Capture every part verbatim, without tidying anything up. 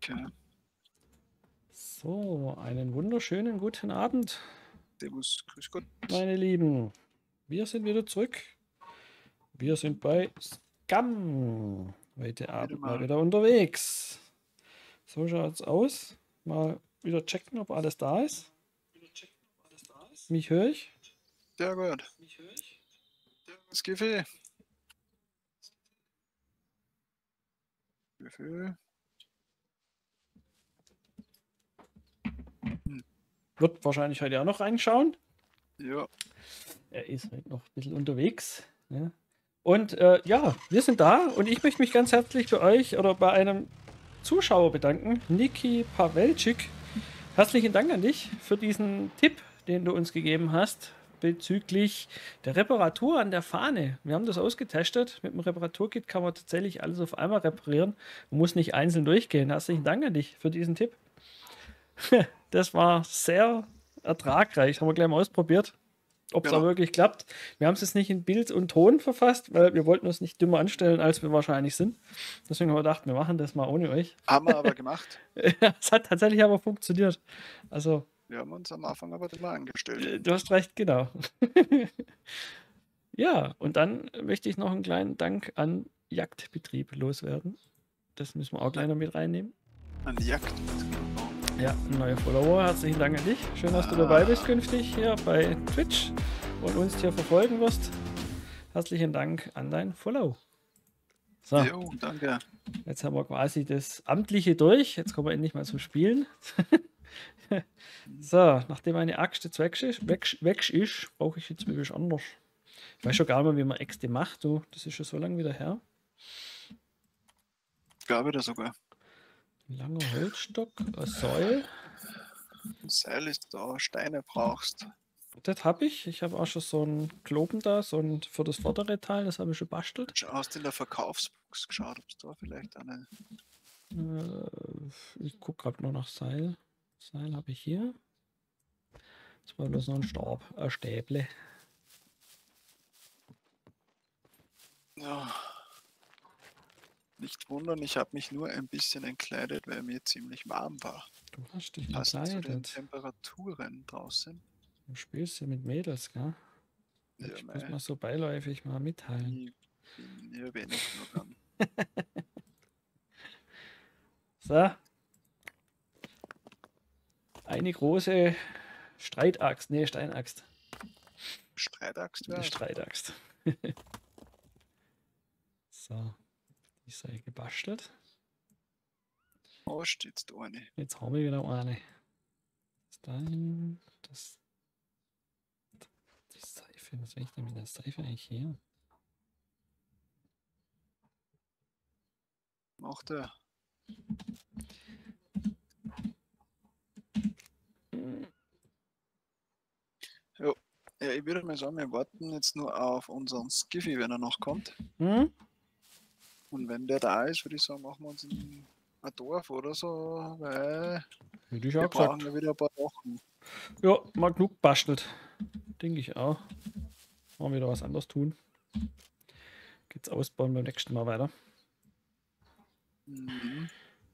Okay. So, einen wunderschönen guten Abend, Servus, grüß Gott. meine Lieben. Wir sind wieder zurück. Wir sind bei Scum. Heute Abend mal mal. wieder unterwegs. So schaut's aus. Mal wieder checken, ob alles da ist. Mich höre ich? Ja, gut. Das Gefühl. Gefühl. Hm. Wird wahrscheinlich heute auch noch reinschauen. Ja. Er ist heute noch ein bisschen unterwegs. Ja. Und äh, ja, wir sind da und ich möchte mich ganz herzlich bei euch oder bei einem Zuschauer bedanken, Niki Pawelczyk. Herzlichen Dank an dich für diesen Tipp, den du uns gegeben hast bezüglich der Reparatur an der Fahne. Wir haben das ausgetestet. Mit dem Reparaturkit kann man tatsächlich alles auf einmal reparieren. Man muss nicht einzeln durchgehen. Herzlichen Dank an dich für diesen Tipp. Das war sehr ertragreich. Haben wir gleich mal ausprobiert, ob es Genau. auch wirklich klappt. Wir haben es jetzt nicht in Bild und Ton verfasst, weil wir wollten uns nicht dümmer anstellen, als wir wahrscheinlich sind. Deswegen haben wir gedacht, wir machen das mal ohne euch. Haben wir aber gemacht. Es hat tatsächlich aber funktioniert. Also, Wir haben uns am Anfang aber immer angestellt. du hast recht, genau. Ja, und dann möchte ich noch einen kleinen Dank an Jagdbetrieb loswerden. Das müssen wir auch gleich noch mit reinnehmen. An die Jagd. Ja, ein neuer Follower. Herzlichen Dank an dich. Schön, dass du dabei bist künftig hier bei Twitch und uns hier verfolgen wirst. Herzlichen Dank an dein Follow. So, Jo, danke. jetzt haben wir quasi das Amtliche durch. Jetzt kommen wir endlich mal zum Spielen. So, nachdem meine Axt jetzt weg ist, weg, weg ist brauche ich jetzt wirklich anders. Ich weiß schon gar nicht mehr, wie man Äxte macht. Du, das ist schon so lange wieder her. Ich glaube da sogar. Ein langer Holzstock, ein Seil. Ein Seil ist da, Steine brauchst. Das habe ich. Ich habe auch schon so einen Kloben da, so ein für das vordere Teil, das habe ich schon bastelt. Hast du in der Verkaufsbox geschaut, ob es da vielleicht eine. Äh, ich gucke gerade nur nach Seil. Seil habe ich hier. Das war bloß noch ein Stab, ein Stäble. Ja. Nicht wundern, ich habe mich nur ein bisschen entkleidet, weil mir ziemlich warm war. Du hast dich Passt zu den entkleidet. Temperaturen draußen. Du spielst ja mit Mädels, gell? Ja, Ich muss mei. mal so beiläufig mal mitteilen. Ich bin hier wenig nur dran. So. Eine große Streitaxt. Nee, Steinaxt. Streitaxt Eine wäre. Streitaxt. So. Die sei gebastelt. Oh, steht's da eine. Jetzt haben wir wieder eine. Das dahin. Das. Die Seife. Was will ich denn mit der Seife eigentlich hier? Macht er. Jo. Ja, ich würde mal sagen, wir warten jetzt nur auf unseren Skiffy, wenn er noch kommt. Hm? Und wenn der da ist, würde ich sagen, machen wir uns ein, ein Dorf oder so, weil Hätte ich wir auch brauchen gesagt. ja wieder ein paar Wochen. Ja, mal genug bastelt. Denke ich auch. Mal wieder was anderes tun. Geht's ausbauen beim nächsten Mal weiter. Mhm.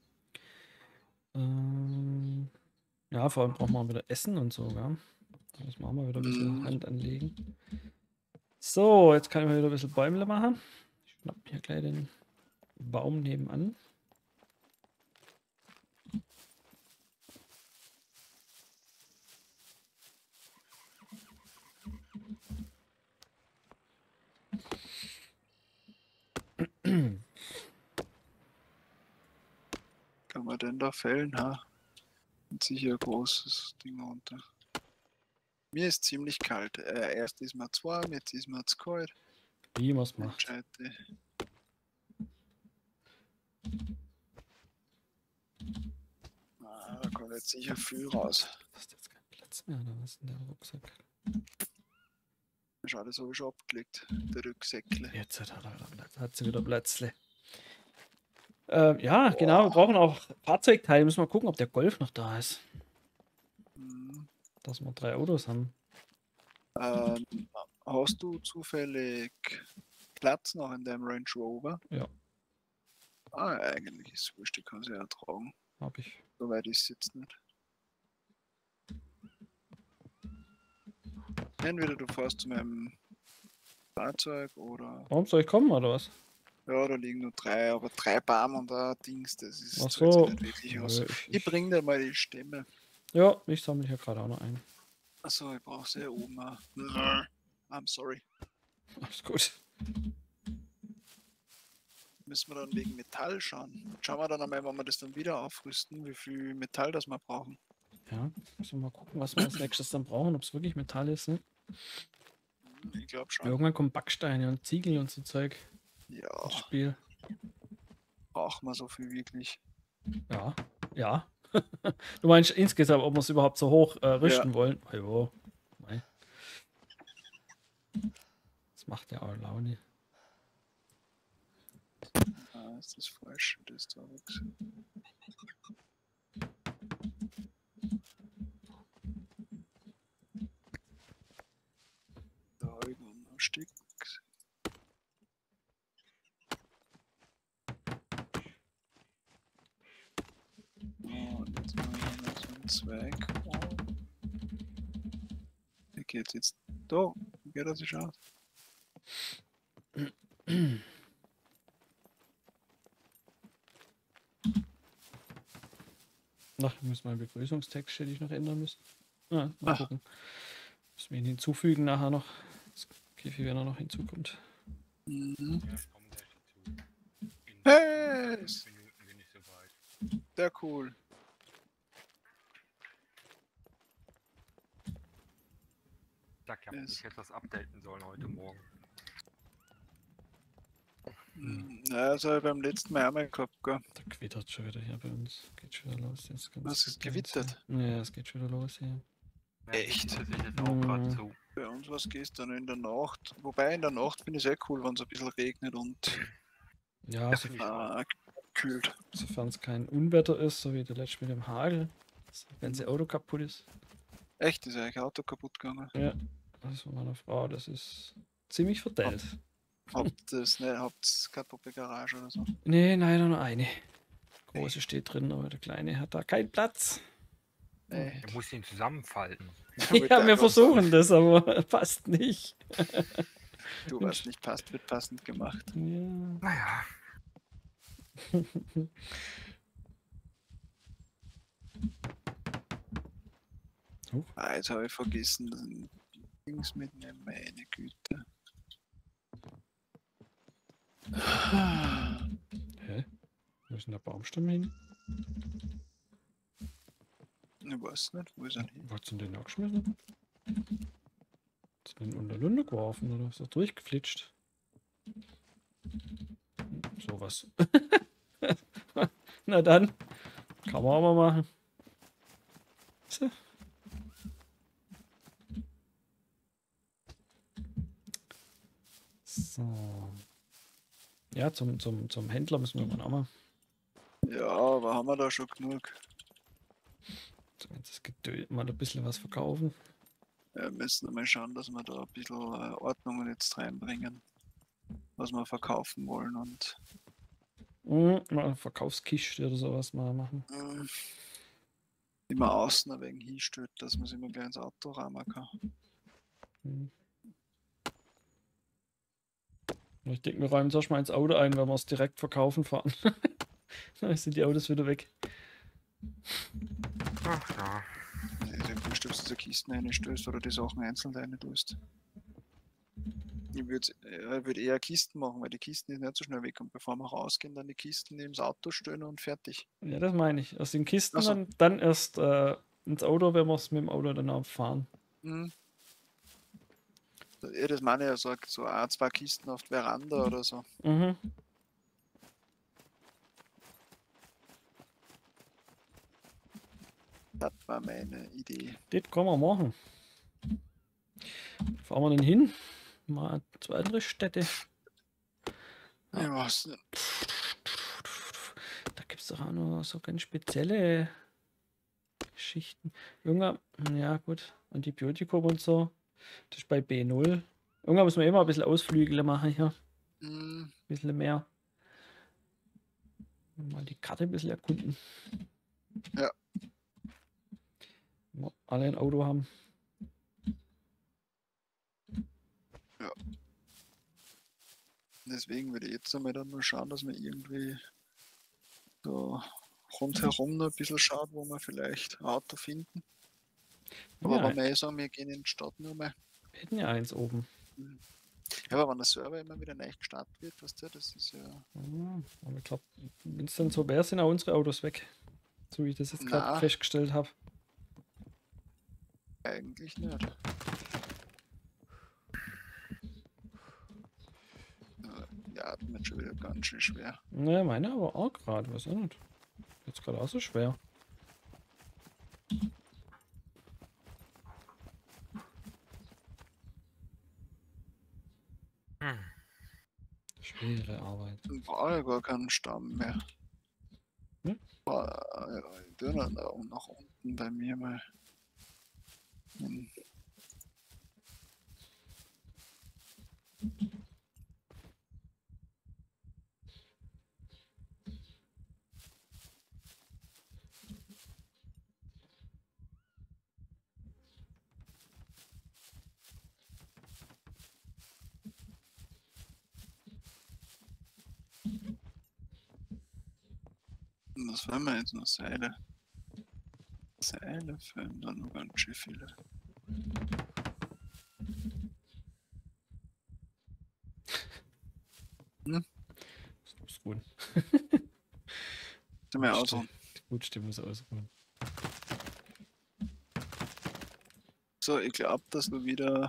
Ähm, ja, vor allem brauchen wir wieder Essen und so, ja. Da müssen wir auch mal wieder ein bisschen Mhm. Hand anlegen. So, jetzt kann ich mal wieder ein bisschen Bäumle machen. Ich schnapp hier gleich den Baum nebenan. Kann man denn da fällen, ha? Und sicher ein großes Ding runter. Mir ist ziemlich kalt. Äh, erst ist mir zu warm, jetzt ist mir zu kalt. Wie man es macht. Entscheide. Ah, da kommt jetzt sicher viel raus. Hast du jetzt keinen Platz mehr oder was in der Rucksack? Ist alles so schon abgelegt, der Rücksäckle. Jetzt hat, er wieder Platz, hat sie wieder Plätzle. Ähm, ja, Boah. Genau, wir brauchen auch Fahrzeugteile. Müssen wir gucken, ob der Golf noch da ist. Mhm. Dass wir drei Autos haben. Ähm, hast du zufällig Platz noch in deinem Range Rover? Ja. Ah, eigentlich ist es wurscht, die kann sie ja tragen. Hab ich. So weit ist es jetzt nicht. Entweder du fährst zu meinem Fahrzeug oder. Warum soll ich kommen, oder was? Ja, da liegen nur drei, aber drei Bäume und ein Dings, das ist Ach zahlt sich so. nicht wirklich aus. Nö, ich, Ich ich, bring dir mal die Stämme. ja, ich sammle hier gerade auch noch ein. Achso, ich brauche sie ja oben auch. I'm sorry. Alles gut. Müssen wir dann wegen Metall schauen. Schauen wir dann einmal, wenn wir das dann wieder aufrüsten, wie viel Metall das wir brauchen. Ja, müssen wir mal gucken, was wir als nächstes dann brauchen, ob es wirklich Metall ist. Ne? Ich glaube schon. Irgendwann kommen Backsteine und Ziegel und so Zeug Ja, ins Spiel. brauchen wir so viel wirklich. Ja, ja. Du meinst insgesamt, ob wir es überhaupt so hoch äh, rüsten Ja. wollen? Ah, jo. Mei. Das macht ja auch Laune. Ah, ist das falsch? Das ist da was. Da habe ich noch ein Stück. Und jetzt machen wir noch so einen Zweig. Wie geht's jetzt? Da, wie geht das sich aus? Ach, ich muss meinen Begrüßungstext hätte ich noch ändern müssen. Ah, mal Ach. gucken. Müssen wir ihn hinzufügen nachher noch. Das Käfig, wenn er noch hinzukommt. Mhm. Ja, ich komme gleich dazu. In Hey! fünf Minuten bin ich soweit. Sehr cool. Sag ja, Yes. ich hätte das updaten sollen heute Morgen. Mhm. Ja, das habe ich beim letzten Mal einmal gehabt, gell? Da gewittert schon wieder hier bei uns. Geht schon wieder los. Jetzt ganz Was ist ganz- gewittert? Ja, es geht schon wieder los hier. Ja, Echt? Das ist jetzt auch gerade Mhm. so. Bei uns war es gestern in der Nacht. Wobei in der Nacht finde ich es sehr cool, wenn es ein bisschen regnet und Ja, Das so, finde ich auch. äh, kühlt. sofern es kein Unwetter ist, so wie der letzte mit dem Hagel. Das ganze Auto kaputt ist. Echt, ist eigentlich Auto kaputt gegangen. Ja, das von meiner Frau, das ist ziemlich verteilt. Habt das nicht, habt keine Garage oder so? Nee, leider nur eine. Große steht drin, aber der kleine hat da keinen Platz. Nee. Er muss ihn zusammenfalten. Ja, wir versuchen das, aber passt nicht. Du, was nicht passt, wird passend gemacht. Ja. Naja, Ah, jetzt habe ich vergessen, den Dings mitnehmen, meine Güte. Hä? Wo ist denn der Baumstamm hin? Ich weiß nicht, wo ist er hin? Wo hat's denn den abgeschmissen? Hat's den unter Lunde geworfen oder ist er durchgeflitscht? Sowas. Na dann. Kann man auch mal machen. So. So. Ja, zum, zum, zum Händler müssen wir mal auch mal. Ja, aber haben wir da schon genug? So, das Gedöns mal ein bisschen was verkaufen. Wir müssen mal schauen, dass wir da ein bisschen äh, Ordnungen jetzt reinbringen, was wir verkaufen wollen und Mhm, mal eine Verkaufskiste oder sowas mal machen. äh, immer außen ein wenig hinstellt, dass man es immer gleich ins Auto rahmen kann. Mhm. Ich denke, wir räumen es erstmal ins Auto ein, wenn wir es direkt verkaufen fahren. Dann sind die Autos wieder weg. ach ja. Also ich wurscht, ob du diese Kisten reinstößt oder die Sachen einzeln rein tust. Ich würde äh, würd eher Kisten machen, weil die Kisten ist nicht so schnell weg und bevor wir rausgehen, dann die Kisten neben das Auto stellen und fertig. Ja, das meine ich. Aus den Kisten Ach so. dann, dann erst äh, ins Auto, wenn wir es mit dem Auto dann abfahren. Mhm. Ja, das meine ich ja, so, so ein, zwei Kisten auf die Veranda oder so. Mhm. Das war meine Idee. Das kann man machen. Fahren wir denn hin? Mal zwei andere Städte. Ja. Ich weiß nicht. Da gibt es doch auch noch so ganz spezielle Geschichten. Junge, ja gut, Antibiotikum und so. Das ist bei B null. Irgendwann muss man immer ein bisschen Ausflüge machen hier. Mhm. Ein bisschen mehr. Mal die Karte ein bisschen erkunden. Ja. Wenn wir alle ein Auto haben. Deswegen würde ich jetzt einmal dann nur schauen, dass man irgendwie so rundherum noch ein bisschen schaut, wo wir vielleicht ein Auto finden. Aber Ja, wenn wir eh sagen, wir gehen in die Stadt nur mal. wir hätten ja eins oben. Ja, aber wenn der Server immer wieder neu gestartet wird, weißt du, das ist ja. Ja, aber ich glaube, wenn es dann so wäre, sind auch unsere Autos weg. So wie ich das jetzt gerade Na. festgestellt habe. Eigentlich nicht. Ja, das wird schon wieder ganz schön schwer. Naja, meine aber auch gerade, weiß auch nicht. Jetzt gerade auch so schwer. Hm. Schwere Arbeit. Dann brauche ich gar keinen Stamm mehr. Hm? Boah, ich tue dann da auch nach unten bei mir mal. Hm. Was wollen wir jetzt noch? Seile. Seile fehlen dann noch ganz schön viele. Hm? Das muss ruhen. Sind wir auch so. Die Gutstimmung muss ausruhen. So, ich glaube, dass du wieder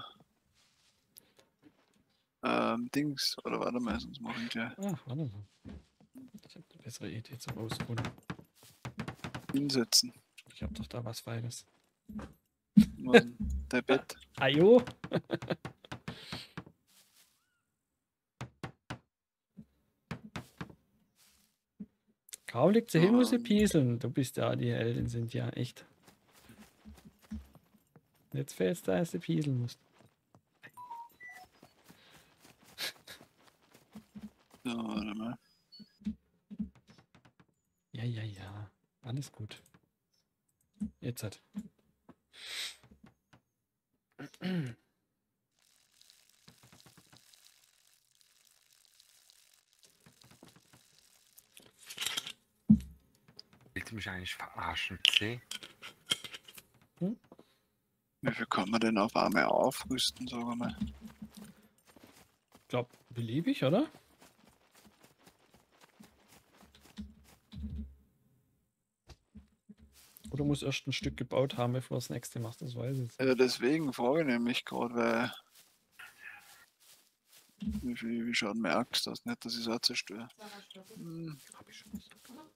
ähm, Dings, oder warte mal, sonst mache ich gleich Ach, warte mal. Ich habe eine bessere Idee zum Ausruhen. hinsetzen. Ich habe doch da was Feines. Was denn? Dein Bett. Ajo! Kaum liegt sie hin, muss sie Ähm. pieseln. Du bist ja die Heldin, sind ja echt. Jetzt fällt's da, dass du pieseln musst. So, warte mal. Ja, ja, ja. Alles gut. Jetzt hat. Willst du mich eigentlich verarschen, C? Wie viel kann man denn auf einmal aufrüsten, sagen wir mal? Ich glaube, beliebig, oder? Oder muss erst ein Stück gebaut haben, bevor das nächste macht, das weiß ich jetzt. Ja, deswegen frage ich nämlich gerade, weil. Wie, viel, wie schaut meine Axt aus? Nicht, dass ich es auch zerstöre. Hm. Hab ich schon.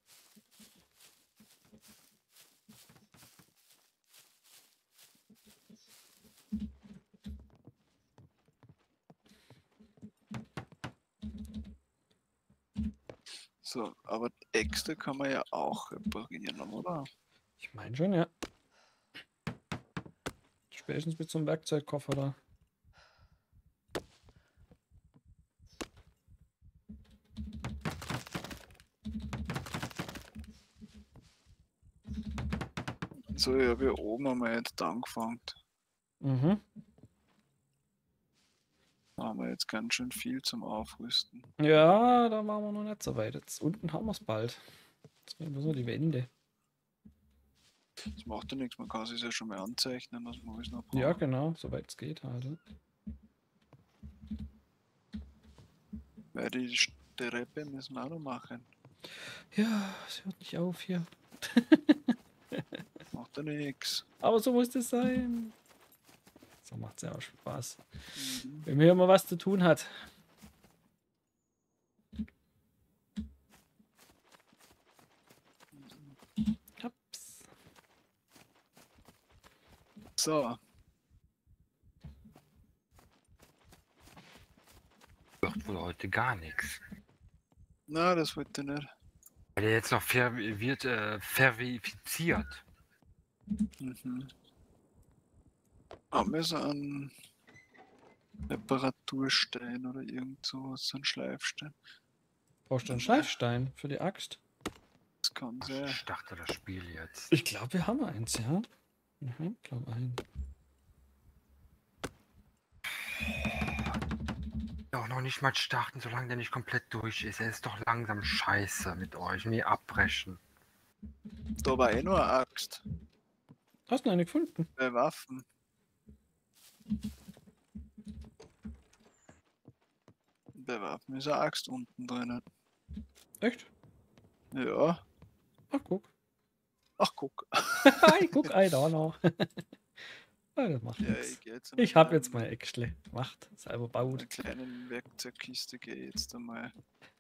So, aber Äxte kann man ja auch reparieren, oder? Ich meine schon, ja. Spätestens mit so einem Werkzeugkoffer da. So, ich habe ja oben einmal jetzt angefangen. Mhm. Da haben wir jetzt ganz schön viel zum Aufrüsten. Ja, da waren wir noch nicht so weit. Jetzt unten haben wir es bald. Jetzt werden wir so die Wände. Das macht ja nichts, man kann sich ja schon mal anzeichnen, dass man alles noch braucht. Ja, genau, soweit es geht halt. Ja. Weil die Treppe müssen wir auch noch machen. Ja, es hört nicht auf hier. Macht ja nichts. Aber so muss das sein. So macht es ja auch Spaß. Mhm. Wenn man hier mal was zu tun hat. Ups. So, Wird wohl heute gar nichts. na, das wollte ich nicht. Weil der jetzt noch ver wird äh, verifiziert. Mhm. Haben wir so einen Reparaturstein oder irgend sowas, so einen Schleifstein? Brauchst du einen Schleifstein für die Axt? Das kann sein. Ich starte das Spiel jetzt. Ich glaube, wir haben eins, ja. Mhm, ich glaube ein. Auch noch nicht mal starten, solange der nicht komplett durch ist. Er ist doch langsam scheiße mit euch. Nee, abbrechen. Da war eh nur eine Axt. Hast du eine gefunden? Bei Waffen. Bei Waffen ist eine Axt unten drinnen. Echt? Ja. Ach, guck. Ach, guck. Ich guck, ein da noch. Ja, das macht Ja, nichts. ich geh jetzt Ich habe jetzt mein Äxtle gemacht, selber Eine baut. kleinen Werkzeugkiste gehe jetzt einmal.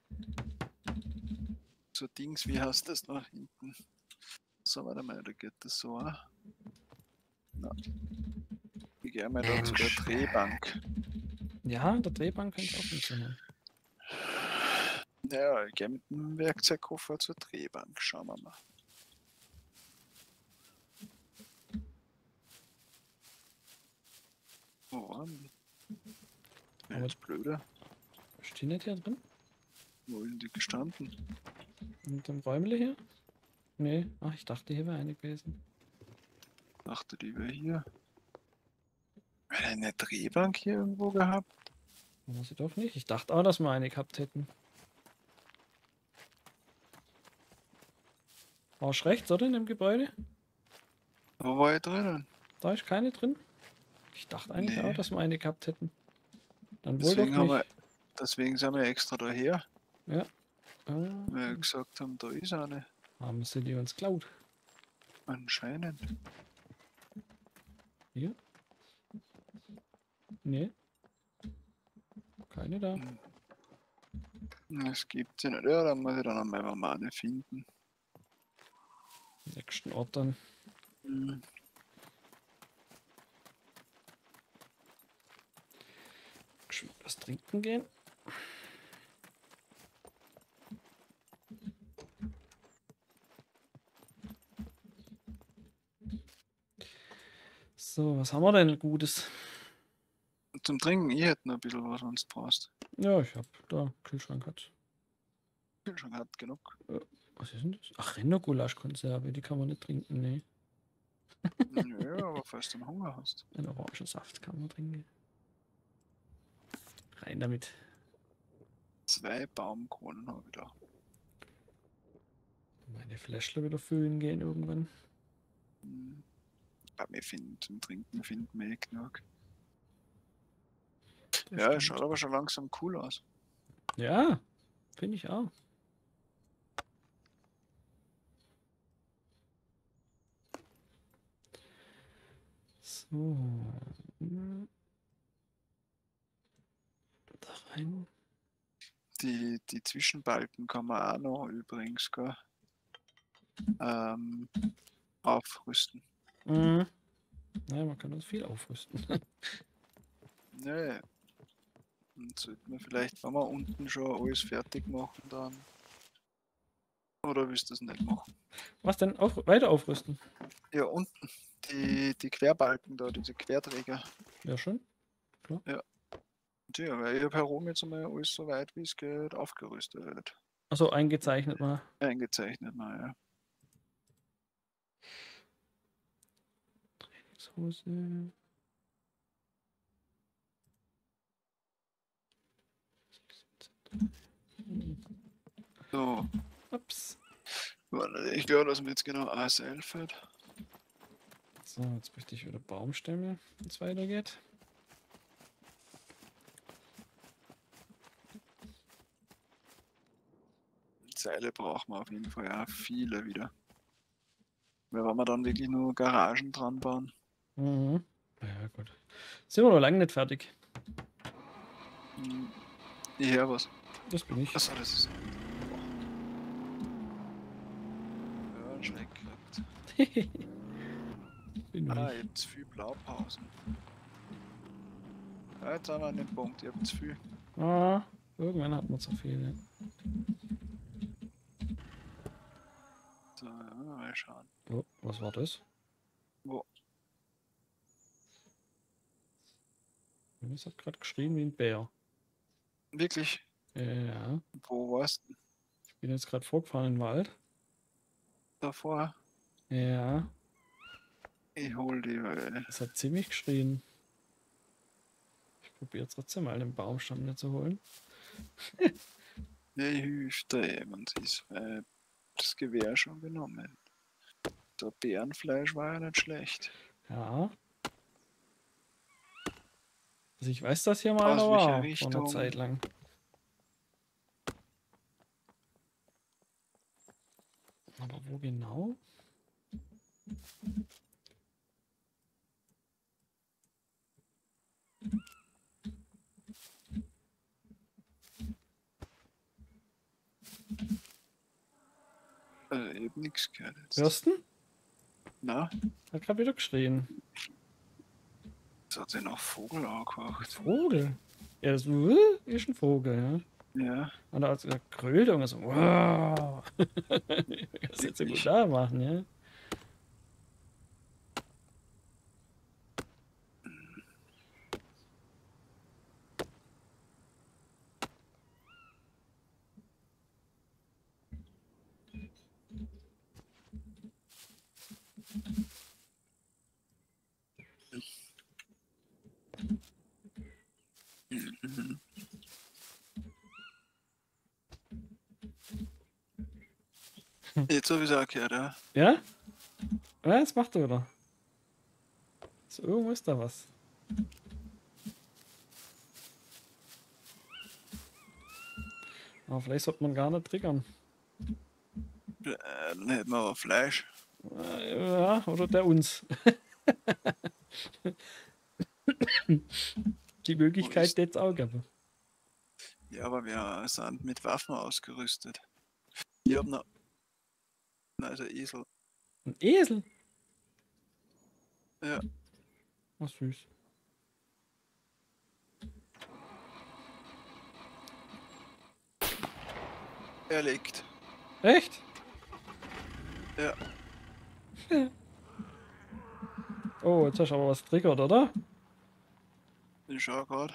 So Dings, wie heißt das noch hinten? So, warte mal, da geht das so. auch. Na. Ich gehe einmal da zu der Mensch. Drehbank. Ja, der Drehbank könnte auch funktionieren. Naja, ich gehe mit dem Werkzeugkoffer zur Drehbank. Schauen wir mal. Wo waren die? Aber- Jetzt blöder. Stehen nicht hier drin? Wo sind die gestanden? In dem Räumle hier? Nee. Ach, ich dachte, hier wäre eine gewesen. Dachte, die wäre hier. Wäre eine Drehbank hier irgendwo gehabt? War sie doch nicht. Ich dachte auch, dass wir eine gehabt hätten. Arsch rechts, oder? In dem Gebäude? Wo war ich drinnen? Da ist keine drin. Ich dachte eigentlich Nee. auch, dass wir eine gehabt hätten. Dann wohl doch Deswegen, haben nicht. wir, deswegen sind wir extra daher, Ah, weil wir gesagt haben, da ist eine. haben sie die uns klaut. Anscheinend. Hier? Nee. Keine da. Das gibt sie nicht. Ja, dann muss ich dann einmal mal eine finden. Nächsten Ort dann. Hm. Geschwind was trinken gehen. So, was haben wir denn Gutes? Zum Trinken, ich hätte noch ein bisschen was, wenn du brauchst. Ja, ich hab da Kühlschrank hat. Kühlschrank hat genug. Was ist denn das? Ach, Rindergulaschkonserve, die kann man nicht trinken, nee. Ja, aber falls du einen Hunger hast. Ein Orangensaft kann man trinken. Rein damit. Zwei Baumkronen habe ich da. Meine Fläschle wieder füllen gehen irgendwann. Hm. Aber wir finden zum Trinken finden wir eh genug. Das Ja, es stimmt. schaut aber schon langsam cool aus. Ja, finde ich auch. So. hm. Da rein. Die, die Zwischenbalken kann man auch noch übrigens gell, ähm, aufrüsten. Mhm. Naja, man kann uns viel aufrüsten. Nee. Dann sollten wir vielleicht, wenn wir unten schon alles fertig machen, dann. Oder willst du das nicht machen? Was denn? Auf, weiter aufrüsten? Ja, unten. Die, die Querbalken da, diese Querträger. Ja, schon. Ja, weil ich habe herum jetzt einmal alles so weit wie es geht aufgerüstet. Achso, eingezeichnet mal. Eingezeichnet mal, ja. Trainingshose. So, Ups. warte, ich glaube, dass mir jetzt genau A S L fährt. So, jetzt möchte ich wieder Baumstämme, wenn es weitergeht. Seile brauchen wir auf jeden Fall ja viele wieder. Weil wenn wir dann wirklich nur Garagen dran bauen. Mhm. Ja, gut. Sind wir noch lange nicht fertig. Hm, ich höre was. Das bin ich. Achso, das ist. Ja, einen Schreck gehabt. bin Ah, ich. ihr habt zu viel Blaupausen. Ja, jetzt haben wir an den Punkt, ihr habt zu viel. Ah, irgendwann hat man zu viel. Ja. So, ja, mal schauen. Oh, was war das? Wo? Es hat gerade geschrien wie ein Bär. Wirklich? Ja, Wo warst du? ich bin jetzt gerade vorgefahren in den Wald. davor. Ja, Ich hol die, weil das hat ziemlich geschrien. Ich probiere trotzdem mal den Baumstamm nicht zu holen. die Hüfte, man ist äh, das Gewehr schon genommen. Der Bärenfleisch war ja nicht schlecht. Ja. Also ich weiß, dass hier mal Aus einer welcher war, vor einer Richtung? Zeit lang. Aber wo genau? Äh, ich hab nichts gehört jetzt. Hörst du? Na, Hat gerade wieder geschrien. jetzt hat sich noch Vogel angehaucht. Vogel? Ja, das ist ein Vogel, ja. Ja, Und als er grölt und so, wow. Das jetzt so gut da machen, ja. mhm. Jetzt hab ich's auch gehört, ja. Ja? Ja, jetzt macht er wieder. So, irgendwo ist da was. Aber vielleicht sollte man gar nicht triggern. Äh, dann hätten wir aber Fleisch. Äh, Ja, oder der uns. Die Möglichkeit jetzt auch geben. Ja, aber wir sind mit Waffen ausgerüstet. Ich hab noch. Also Esel. Ein Esel? Ja. Was süß. Erlegt. Echt? Ja. Oh, jetzt hast du aber was triggert, oder? Ich schau grad.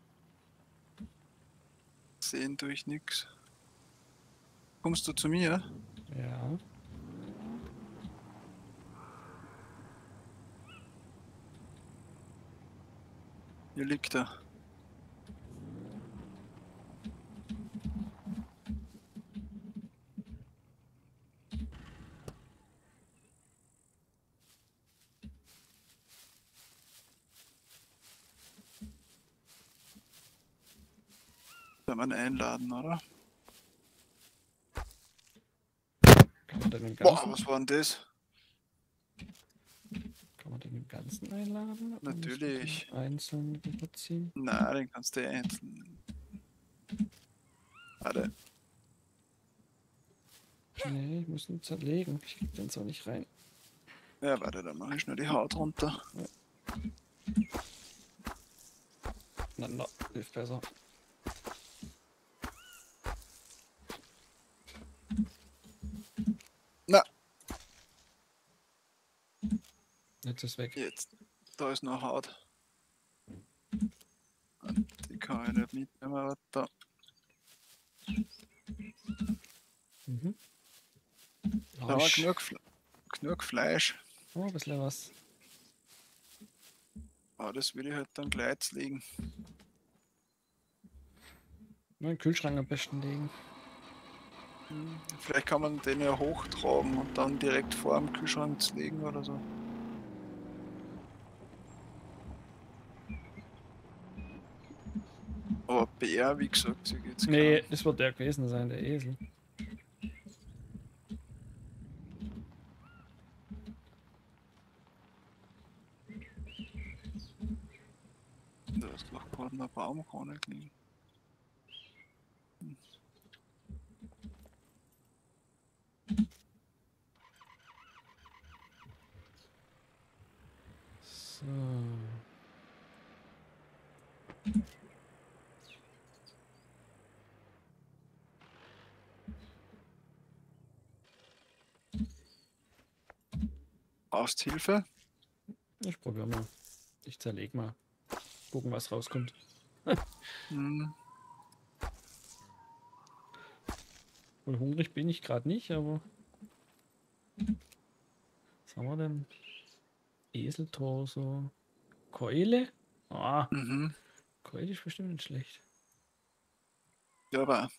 Sehen durch nix. Kommst du zu mir? Ja. Hier liegt er. Kann man einladen, oder? Kann man den im Boah, Ganzen, was war denn das? kann man den im Ganzen einladen? Oder muss man Natürlich. den einzeln rüberziehen? Nein, den kannst du einzeln. Warte. Nee, ich muss ihn zerlegen. Ich krieg den so nicht rein. Ja, warte, dann mache ich nur die Haut runter. Na, na, hilft besser. Na, Jetzt ist weg. jetzt. Da ist noch Haut. Und die kann ich nicht mitnehmen, aber da. Mhm. Da haben wir Arsch. genug, Fle genug Fleisch. Oh, ein bisschen was. Aber das will ich halt dann gleich jetzt legen. Nur in den Kühlschrank am besten legen. Hm, Vielleicht kann man den ja hochtragen und dann direkt vor dem Kühlschrank legen oder so. Aber Bär, wie gesagt, sie geht's Nee, das wird der gewesen sein, der Esel. Da ist doch gerade ein Baumkrone gelegen. So. Brauchst Hilfe? Ich probiere mal. Ich zerleg mal. Gucken, was rauskommt. Hm, Wohl hungrig bin ich gerade nicht, aber Was haben wir denn? Eseltorso. Keule? Ah, Mhm. Keule ist bestimmt nicht schlecht. Ja, aber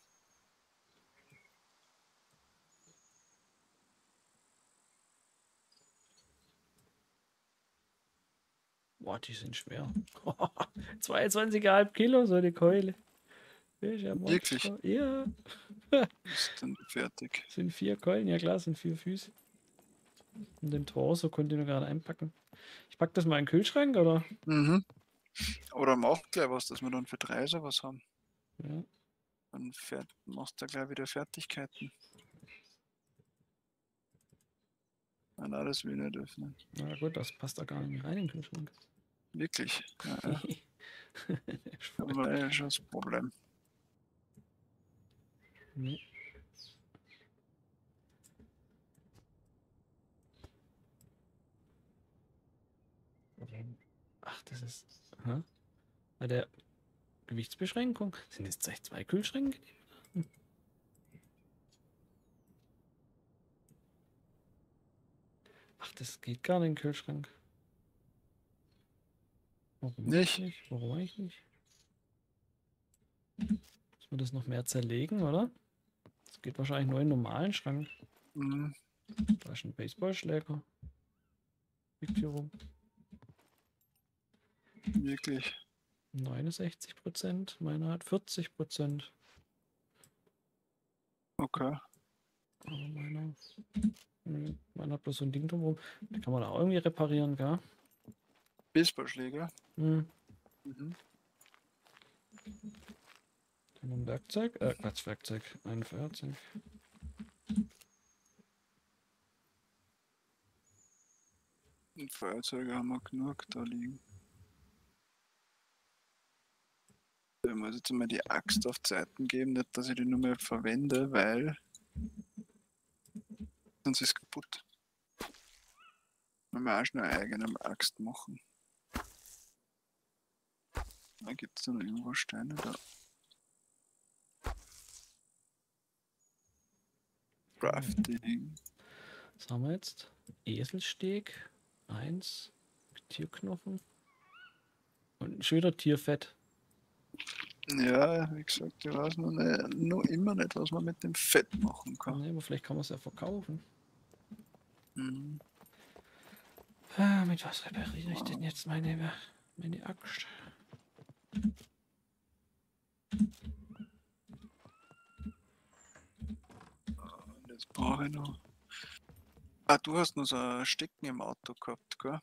Boah, die sind schwer. zweiundzwanzig Komma fünf Kilo, so eine Keule. Ist ja wirklich Monster. Ja. ist dann fertig. Sind vier Keulen, ja klar, sind vier Füße. Und den Torso konnte ich noch gerade einpacken. Ich pack das mal in den Kühlschrank, oder? Mhm. Oder macht gleich was, dass wir dann für drei sowas haben. Ja. Dann fährt, machst du gleich wieder Fertigkeiten. Nein, nein, das will ich nicht öffnen. Na gut, das passt da gar nicht rein in den Kühlschrank. Wirklich. Ja, ja. Aber das ist schon das Problem. Nee. Ach, das ist. Hä? Bei der Gewichtsbeschränkung sind jetzt gleich zwei Kühlschränke? Hm. Ach, das geht gar nicht in den Kühlschrank. Warum Nicht? nicht? Warum eigentlich nicht? Muss man das noch mehr zerlegen, oder? Das geht wahrscheinlich nur in den normalen Schrank. Mhm. Da ist ein Baseballschläger. Liegt hier rum. Wirklich. neunundsechzig Prozent. Meiner hat vierzig Prozent. Okay. Aber meiner, nö, meiner hat bloß so ein Ding drumherum. Den kann man auch irgendwie reparieren, gell? Baseballschläger. Hm. Mhm. Dann ein Werkzeug. Äh, Quatsch, Werkzeug. Ein Feuerzeug. Und Feuerzeuge haben wir genug da liegen. Ich muss jetzt mal die Axt auf Zeiten geben, nicht dass ich die nur mehr verwende, weil sonst ist es kaputt. Wenn wir auch schnell eine eigene Axt machen. Da gibt es noch irgendwo Steine da. Crafting. Was haben wir jetzt? Eselsteg. Eins. Tierknochen. Und schon wieder Tierfett. Ja, wie gesagt, ich weiß noch, nicht, noch immer nicht, was man mit dem Fett machen kann. Ne, aber vielleicht kann man es ja verkaufen. Mhm. Ah, mit was repariere ich denn jetzt meine, meine Axt? Und jetzt brauche ich noch. Ah, du hast noch so ein Stecken im Auto gehabt, gell?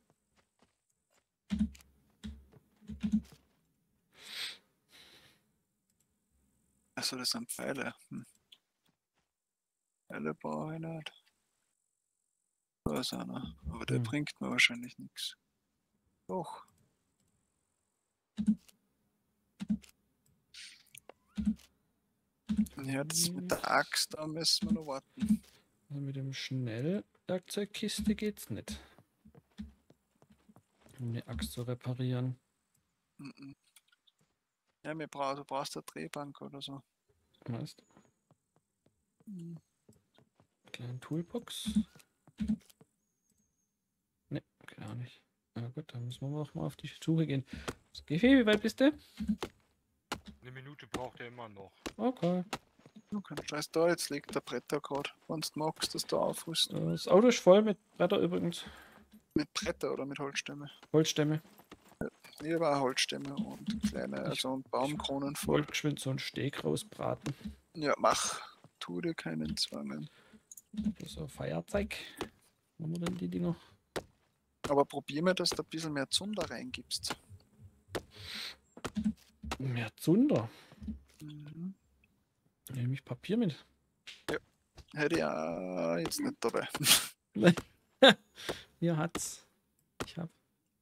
Achso, das sind Pfeile. Hm. Pfeile brauche ich nicht. Da ist einer. Aber der Hm. bringt mir wahrscheinlich nichts. Doch. Ja, das mit der Axt, da müssen wir noch warten. Also mit dem Schnellwerkzeugkiste geht's nicht. Um eine Axt zu reparieren. Mhm. Ja, wir brauchen, du brauchst eine Drehbank oder so. Weißt du? Mhm. Kleine Toolbox. Ne, gar nicht. Na gut, dann müssen wir auch mal auf die Suche gehen. Gefi, wie weit bist du? Eine Minute braucht er immer noch. Okay. Okay, scheiß da, jetzt liegt der Bretter gerade. Wenn du magst, dass du aufrüsten. Das Auto ist voll mit Bretter übrigens. Mit Bretter oder mit Holzstämme? Holzstämme. Ich habe auch Holzstämme und kleine, also und Baumkronen voll. Wollte geschwind so einen Steg rausbraten. Ja, mach. Tu dir keinen Zwang an. So ein Feuerzeug. Wo haben wir denn die Dinger? Aber probier mal, dass du ein bisschen mehr Zunder reingibst. Mehr Zunder. Mhm. Nehme ich Papier mit. Hätte ich ja jetzt nicht dabei. Hier hat's. Ich hab.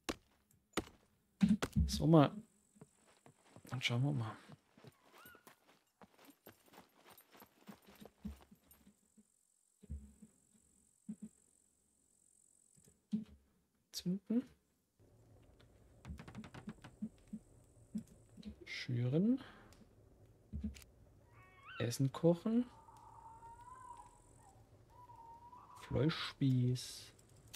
So mal. Dann schauen wir mal. Zünden. Schüren. Essen kochen. Fleischspieß.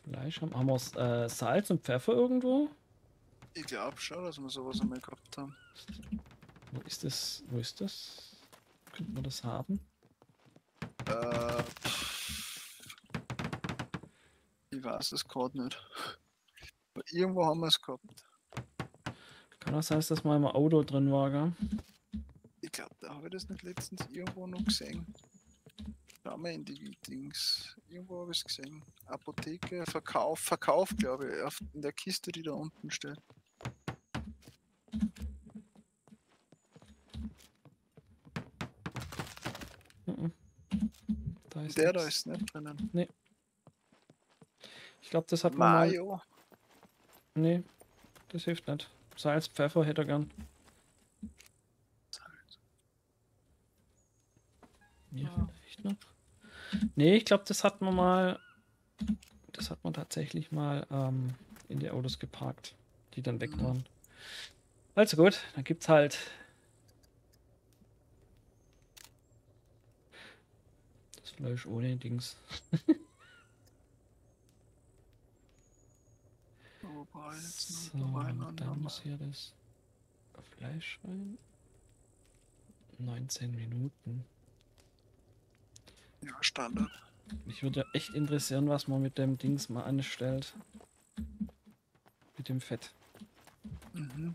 Fleisch haben. Haben wir äh, Salz und Pfeffer irgendwo? Ich glaube schon, dass wir sowas einmal gehabt haben. Wo ist das? Wo ist das? Könnten wir das haben? Äh, pff, ich weiß es gerade nicht. Aber irgendwo haben wir es gehabt. Kann das heißen, dass mal im Auto drin war, gell? Ich glaube, da habe ich das nicht letztens irgendwo noch gesehen. Schau mal in die Dings. Irgendwo habe ich es gesehen. Apotheke, Verkauf, Verkauf, glaube ich, auf, in der Kiste, die da unten steht. Mhm. Da ist Der da nix. ist nicht drinnen. Ich glaube, das hat man mal. Mayo. Nee, das hilft nicht. Salz, Pfeffer hätte er gern. Mir Ja. vielleicht noch. Nee, ich glaube, das hat man mal. Das hat man tatsächlich mal ähm, in die Autos geparkt, die dann weg Mhm. waren. Also gut, dann gibt's halt. Das Fleisch ohne Dings. Wobei jetzt So, noch da rein dann an. muss hier das Fleisch rein. neunzehn Minuten. Ja, Standard. Mich würde ja echt interessieren, was man mit dem Dings mal anstellt. Mit dem Fett. Mhm.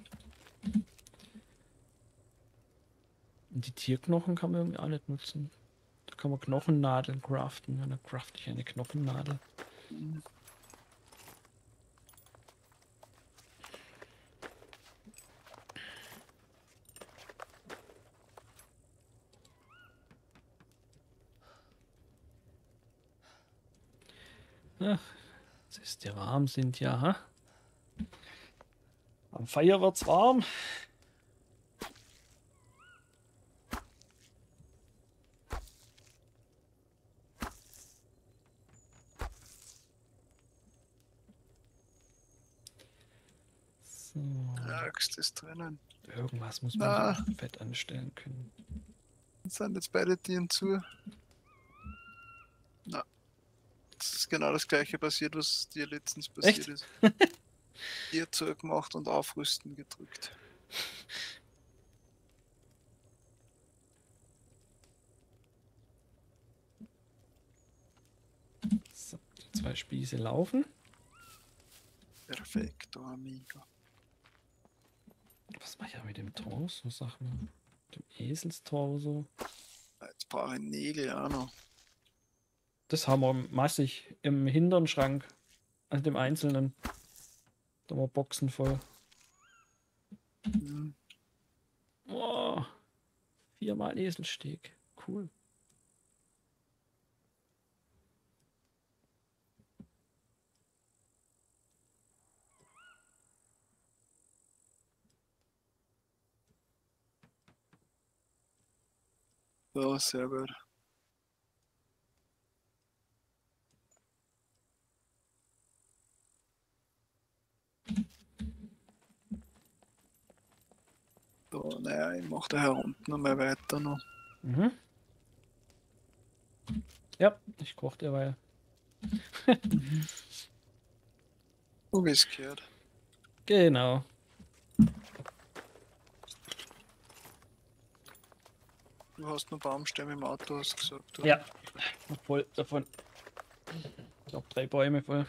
Und die Tierknochen kann man irgendwie auch nicht nutzen. Da kann man Knochennadeln craften. Ja, dann crafte ich eine Knochennadel. Mhm. Ach, es ist ja warm, sind ja, ha? Am Feier wird's warm. So, Der Axt ist drinnen. irgendwas muss man Na. mit dem Fett anstellen können. Sind jetzt beide Tieren zu? Na. Das ist genau das gleiche passiert, was dir letztens passiert Echt? ist. Tier zugemacht und aufrüsten gedrückt. So, die zwei Spieße laufen. Perfekto, amigo. Was mache ich ja mit dem Torso? Sag mal. Mit dem Eselstorso. Jetzt brauche ich Nägel auch noch. Das haben wir massig im hinteren Schrank. An dem einzelnen. Da haben wir Boxen voll. Hm. Oh, viermal Eselsteg. Cool. So, sehr gut. So, naja, ich mache da herunten nochmal weiter noch. Mhm. Ja, ich koche derweil. So wie es gehört. Genau. Du hast noch Baumstämme im Auto, hast gesagt. oder? Ja, noch voll davon. Ich glaube, drei Bäume voll.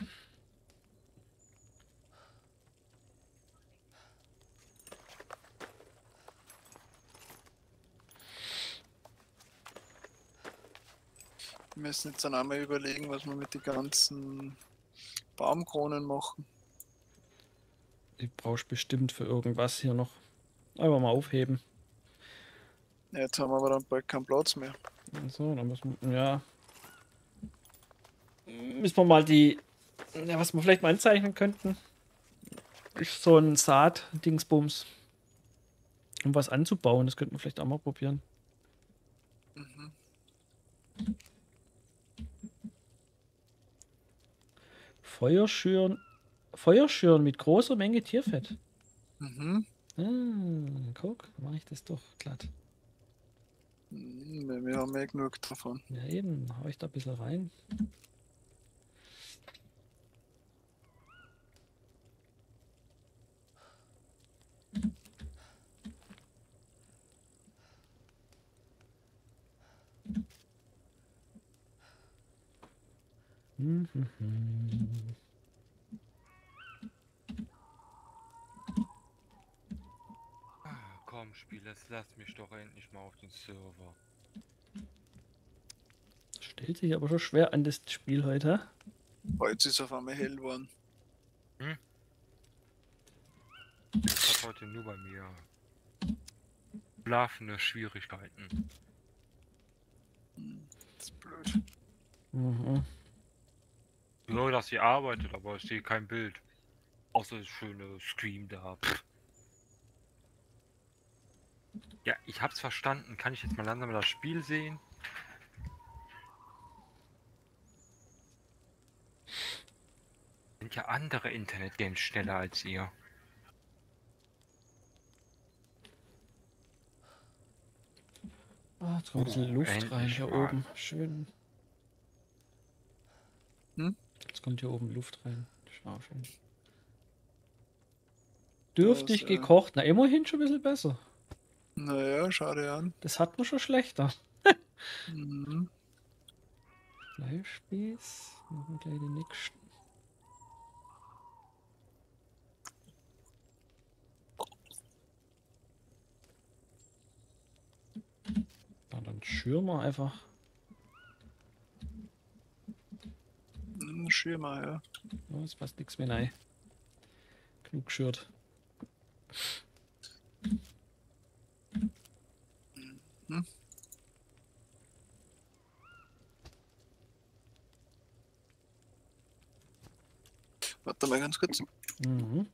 Wir müssen jetzt dann einmal überlegen, was wir mit den ganzen Baumkronen machen. Die brauchst du bestimmt für irgendwas hier noch. Einfach mal aufheben. Ja, jetzt haben wir aber dann bald keinen Platz mehr. So, dann müssen wir, ja. Müssen wir mal die, ja, was wir vielleicht mal anzeichnen könnten, ist so ein Saat-Dingsbums. Um was anzubauen, das könnten wir vielleicht auch mal probieren. Mhm. Feuerschüren, Feuerschüren mit großer Menge Tierfett. Mhm. Ah, guck, dann mache ich das doch glatt. Mhm, Wir wir haben ja genug davon. Ja eben, hau ich da ein bisschen rein. Hm, hm, hm. Ah, komm, Spiel, jetzt lass mich doch endlich mal auf den Server. Stellt sich aber schon schwer an das Spiel heute. Heute ist es auf einmal hell geworden. Hm? Das hat heute nur bei mir schlafende Schwierigkeiten. Hm, das ist blöd. Mhm. Nur, dass sie arbeitet, aber ich sehe kein Bild. Außer das schöne Stream da. Pff. Ja, ich hab's verstanden. Kann ich jetzt mal langsam das Spiel sehen? Sind ja andere Internet-Games schneller als ihr. Ah, jetzt kommt ein bisschen Oh, Luft rein endlich hier mal. oben. Schön. Hm? Jetzt kommt hier oben Luft rein. Das ist auch schön. Das, Dürftig äh, gekocht. Na, immerhin schon ein bisschen besser. Naja, schau dir an. Das hat man schon schlechter. Mhm. Fleischspieß. Machen wir gleich den nächsten. Ja, dann schüren wir einfach. Hm, Schirmer, ja. Oh, es passt nichts mehr rein. Genug geschürt. Hm? Warte mal ganz kurz. Mhm.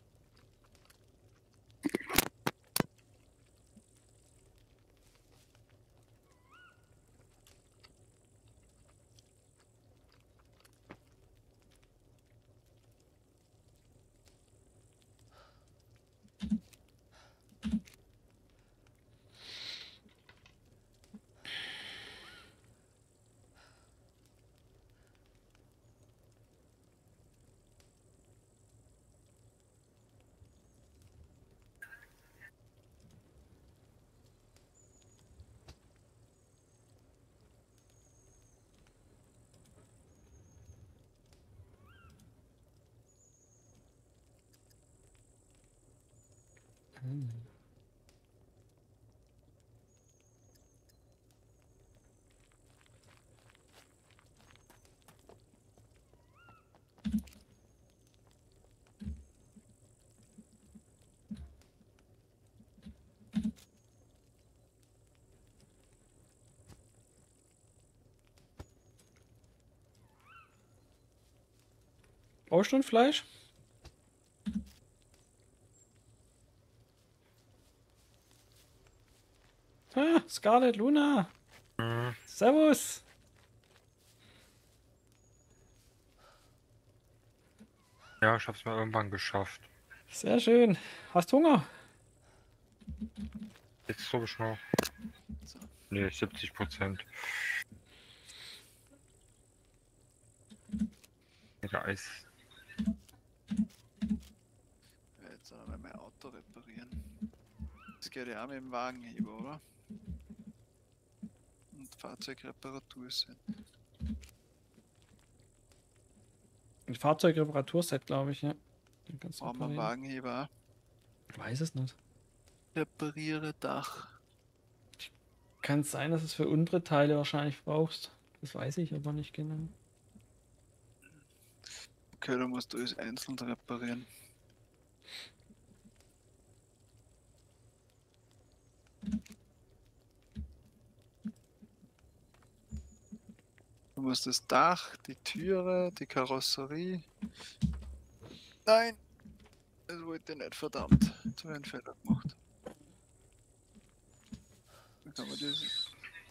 Hm. Brauchst du ein Fleisch? Ah, Scarlet Luna. Hm. Servus. Ja, ich hab's mal irgendwann geschafft. Sehr schön. Hast Hunger? Jetzt glaube ich noch. So. Nee, siebzig Prozent. Der Eis. Jetzt sollen wir mein Auto reparieren. Das geht ja auch mit dem Wagenheber, oder? Und Fahrzeugreparatur sind. Ein Fahrzeugreparaturset, glaube ich, ja. Den kannst du Brauchen wir einen reparieren. Wagenheber Ich weiß es nicht. auch. Repariere Dach. Kann es sein, dass es für unsere Teile wahrscheinlich brauchst. Das weiß ich aber nicht genau. Okay, dann musst du es einzeln reparieren. Du musst das Dach, die Türe, die Karosserie. Nein! Das wollte ich nicht, verdammt. Jetzt habe ich einen Fehler gemacht. Wie kann man das?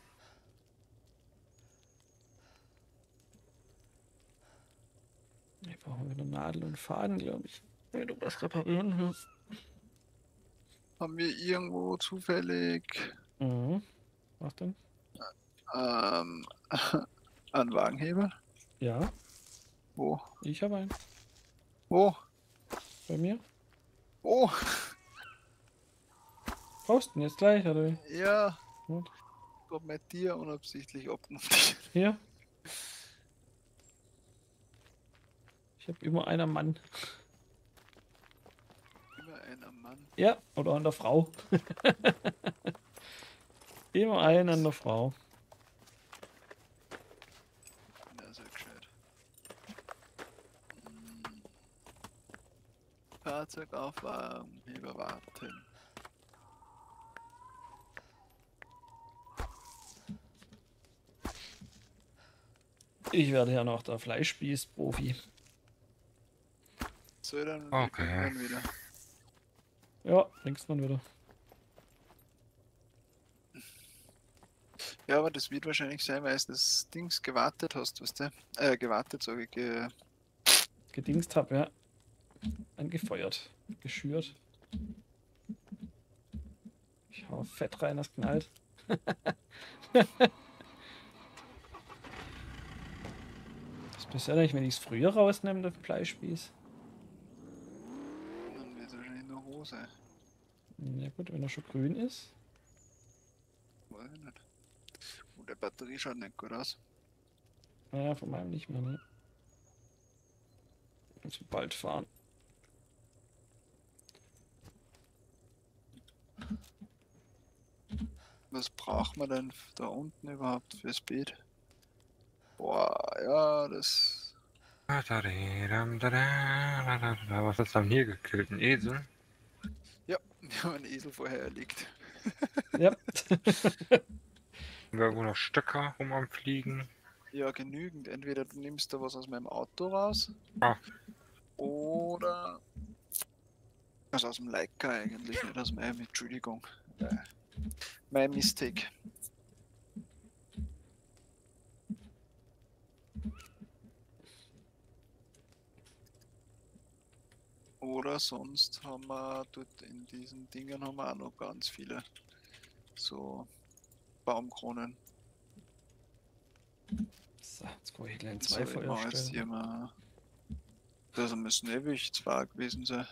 Wir brauchen wieder Nadel und Faden, glaube ich. Wenn du was reparieren willst. Haben wir irgendwo zufällig Mhm. Was denn? ähm, einen Wagenheber? Ja, Wo? ich habe einen. Wo? Bei mir. Wo? Brauchst du den jetzt gleich, oder wie? Ja. Gut. Ich hab mit dir unabsichtlich abgenommen. Hier. habe immer einen am Mann. Immer ein am Mann. Ja, oder an der Frau. Immer einen an der Frau. Na, sehr gescheit. Hm. Fahrzeug aufwärmen, überwarten. Ich werde ja noch der Fleischspieß-Profi. So, dann Okay. irgendwann wieder. Ja, links dann wieder. Ja, aber das wird wahrscheinlich sein, weil du das Dings gewartet hast, weißt du? Äh, gewartet, sage ich. Ge Gedingst hab, ja. Angefeuert. Geschürt. Ich hau fett rein, das knallt. Das passiert eigentlich, wenn ich es früher rausnehme, der Fleischspieß. dann wird es wahrscheinlich nur Hose. Ja gut, wenn er schon grün ist. Weiß ich nicht. Und die Batterie schaut nicht gut aus. Naja, von meinem nicht mehr, ne? Muss bald fahren. Was braucht man denn da unten überhaupt fürs Beet? Boah, ja, das. Was ist dann hier gekillt? Ein Esel? Ja, wir haben einen Esel vorher erlegt. Ja. Haben wir irgendwo noch Stöcker rum am Fliegen? Ja, genügend. Entweder du nimmst da was aus meinem Auto raus. Ah. Oder. Also aus dem Leica eigentlich, nicht aus meinem, Entschuldigung. Äh, mein Mistake. Oder sonst haben wir dort in diesen Dingen haben wir auch noch ganz viele so Baumkronen. So, jetzt kann ich gleich So, zwei ich Feuer mach jetzt hier stellen. mal. Das müssen ewig zwei gewesen sein.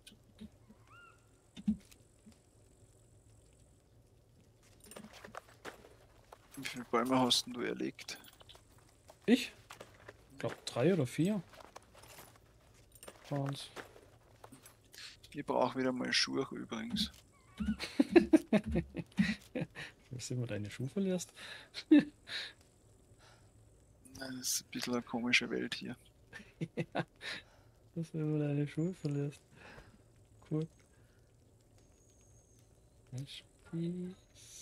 Wie viele Bäume hast denn du erlegt? Ich? Ich glaube drei oder vier. Waren's. Ich brauche wieder mal Schuhe übrigens. Willst du immer deine Schuhe verlierst? Das ist ein bisschen eine komische Welt hier. Dass du immer deine Schuhe verlierst. Cool. Spieß.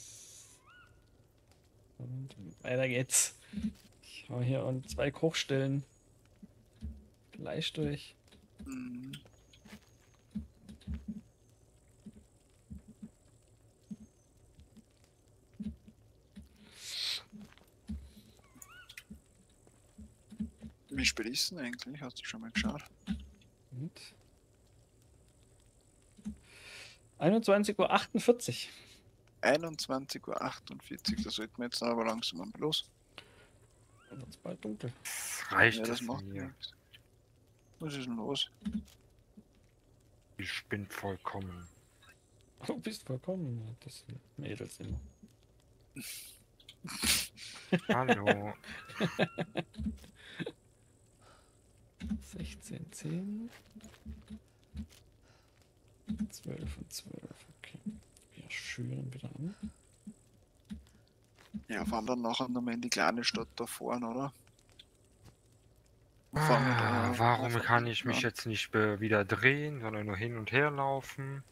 Und weiter geht's. Ich hau hier an zwei Kochstellen Fleisch durch. Mhm. Wie spät ist denn eigentlich? Hast du schon mal geschaut? Und einundzwanzig Uhr achtundvierzig. einundzwanzig Uhr achtundvierzig, da sollten wir jetzt aber langsam am los. Dann wird's bald dunkel. Das reicht Ja, das es macht mir. nichts. Was ist denn los? Ich spinnt vollkommen. Du bist vollkommen. Das sind Mädels immer. Hallo. sechzehn, zehn. zwölf und zwölf. Okay. Wir schüren wieder an. Ja, fahren dann nachher nochmal in die kleine Stadt da vorne, oder? Fahren wir Ah, da- warum da kann fahren ich wir mich an. jetzt nicht be- wieder drehen, sondern nur hin und her laufen?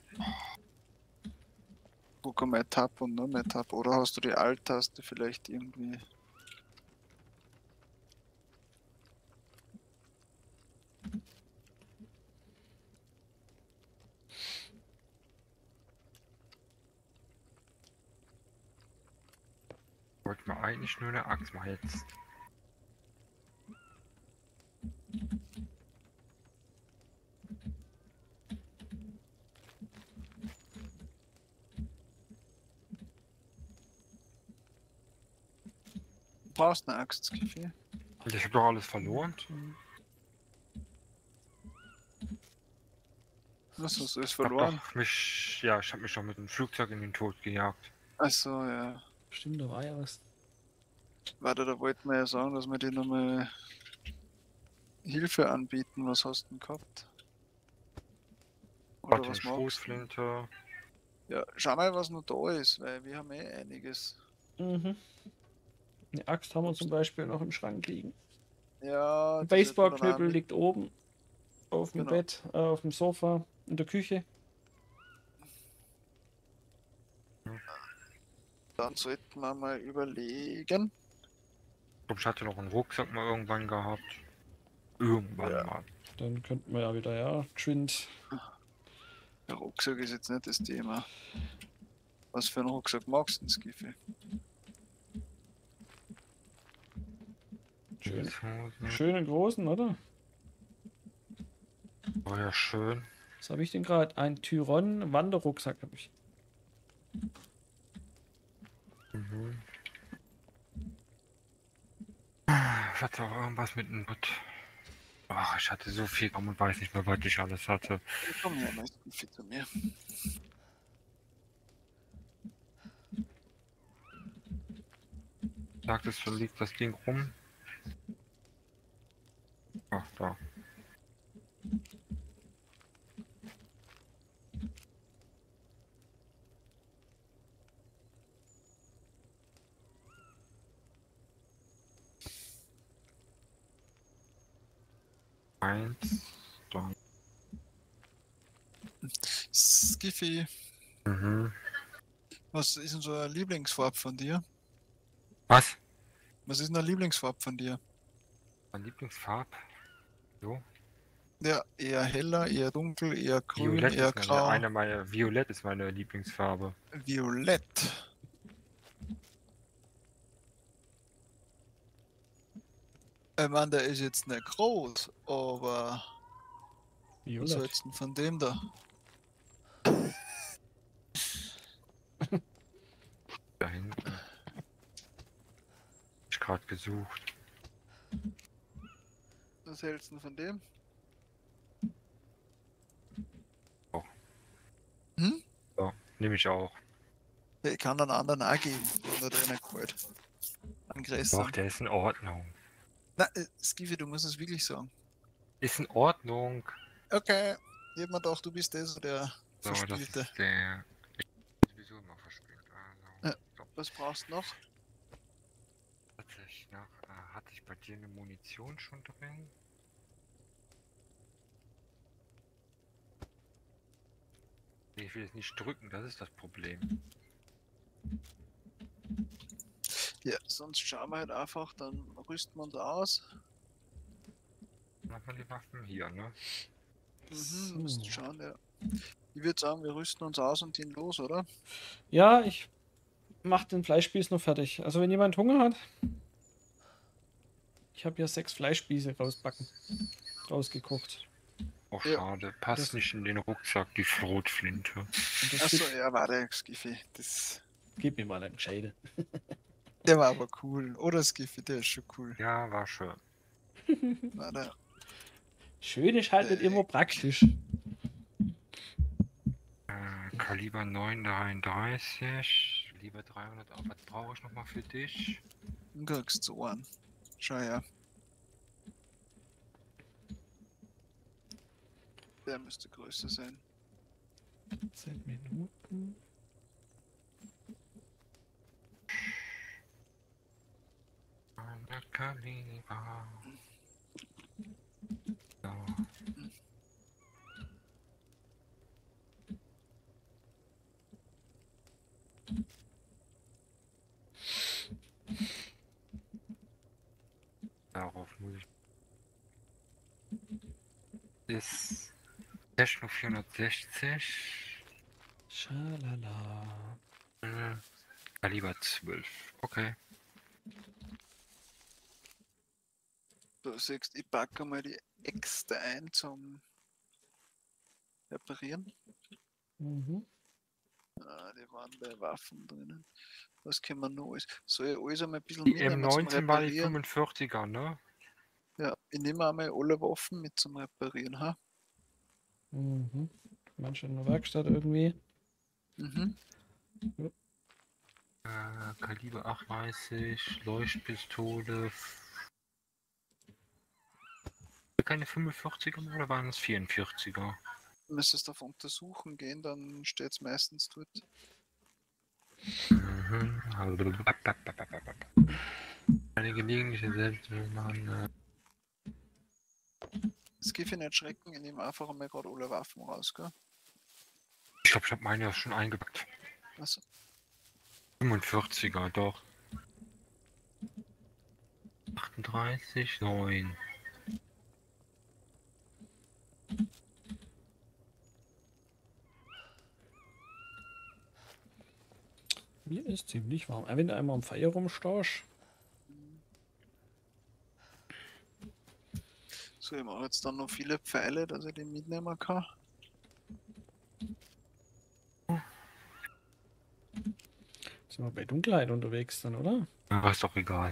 Guck mal Tab und noch mehr Tab. Oder hast du die Alt-Taste vielleicht irgendwie? Wollte mir eigentlich nur eine Axt mal jetzt. Du brauchst eine Axt, Skiffy. Und ich habe doch alles verloren. Was hast du alles Ich hab verloren? doch mich, ja, ich habe mich doch mit dem Flugzeug in den Tod gejagt. Achso, ja. Stimmt, da war ja was. Warte, da wollten wir ja sagen, dass wir die nochmal Hilfe anbieten. Was hast du denn gehabt? Oder Warte, was magst du? Schrotflinte. Ja, schau mal, was noch da ist, weil wir haben eh einiges. Mhm. Eine Axt haben wir zum Beispiel noch im Schrank liegen. Ja, Ein das hätten wir dann auch Baseballknüppel mit. liegt oben auf dem Genau. Bett, äh, auf dem Sofa, in der Küche. Dann sollten wir mal überlegen. Ich glaube, ich hatte noch einen Rucksack mal irgendwann gehabt. Irgendwann Ja. mal. Dann könnten wir ja wieder, ja, geschwind. Der Rucksack ist jetzt nicht das Thema. Was für einen Rucksack magst du denn, Skiffi? Schön, Jeanshose. schönen großen, oder? Oh ja, schön. Was habe ich denn gerade? Ein Tyron Wanderrucksack habe ich. Mhm. Ich hatte auch irgendwas mit dem Bot. Ach, ich hatte so viel und weiß nicht mehr, was ich alles hatte. Komm her, mal Skiffi zu mir. Sagtest du, liegt das Ding rum? Ach, da. Eins, da. Skiffi, Mhm. was ist denn so eine Lieblingsfarbe von dir? Was? Was ist denn eine Lieblingsfarbe von dir? Mein Lieblingsfarb? So. Ja, eher heller, eher dunkel, eher grün, Violett eher ist meine, grau. eine meiner, Violett ist meine Lieblingsfarbe. Violett. Ich meine, der ist jetzt nicht groß, aber was Violett. hältst du denn von dem da? Da hinten. Ich gerade gesucht. Was hältst du denn von dem? Oh. Hm? So, nehme ich auch. Ja, ich kann einen anderen auch geben, wenn er dir nicht gefällt. Einen Doch, größeren. der ist in Ordnung. Na, äh, Skifi, du musst es wirklich sagen. Ist in Ordnung. Okay, ich hab mir gedacht, du bist der, so der So, das Verspielte. ist der. Ich bin sowieso immer verspielt. Also, Ja. so, Was brauchst du noch? tatsächlich noch. Äh, hatte ich bei dir eine Munition schon drin? Nee, ich will es nicht drücken, das ist das Problem. Ja, sonst schauen wir halt einfach, dann rüsten wir uns aus. Machen wir die Waffen hier, ne? Mhm, So. musst schauen, ja. Ich würde sagen, wir rüsten uns aus und gehen los, oder? Ja, ich mach den Fleischspieß noch fertig. Also wenn jemand Hunger hat. Ich habe ja sechs Fleischspieße rausbacken. Rausgekocht. Oh, Ja. schade. Passt Das- nicht in den Rucksack, die Schrotflinte. Und das Achso, gibt, ja, warte, Skiffi. Das, gib mir mal einen Scheide. der war aber cool. Oder Skiffi, der ist schon cool. Ja, war schön. Warte. Schön ist halt nicht Äh, immer praktisch. Äh, Kaliber neun dreiunddreißig. Lieber dreihundert. Aber was brauche ich nochmal für dich? Du kriegst so einen. Schau her. Der müsste größer sein. zehn Minuten. Eine Kaliber. So. Darauf muss ich. Ist Techno vierhundertsechzig. Schalala. Äh, Kaliber zwölf. Okay. Du siehst, ich packe mal die Äxte ein zum Reparieren. Mhm. Ah, die waren bei Waffen drinnen. Was können wir noch alles? Soll ich alles einmal ein bisschen Die mitnehmen M zum neunzehn war die Reparieren? fünfundvierziger, ne? Ja, ich nehme einmal alle Waffen mit zum Reparieren, ha? Mhm. Manche in der Werkstatt irgendwie. Mhm. Äh, Kaliber achtunddreißig, Leuchtpistole. keine fünfundvierziger mehr oder waren es vierundvierziger? Müsstest auf Untersuchen gehen, dann steht es meistens dort. Mhm. Eine gelegentliche Selbstbildung. Das Gift nicht schrecken, ich nehme einfach einmal gerade alle Waffen raus, gell? Ich glaube, ich habe meine schon eingepackt. Also, fünfundvierziger, doch. achtunddreißig, neun. Mir ist ziemlich warm. Wenn du einmal am Feuer rumstehst. so, ich mache jetzt dann noch viele Pfeile, dass ich die mitnehmen kann. Sind wir bei Dunkelheit unterwegs dann, oder? Ja, ist doch egal.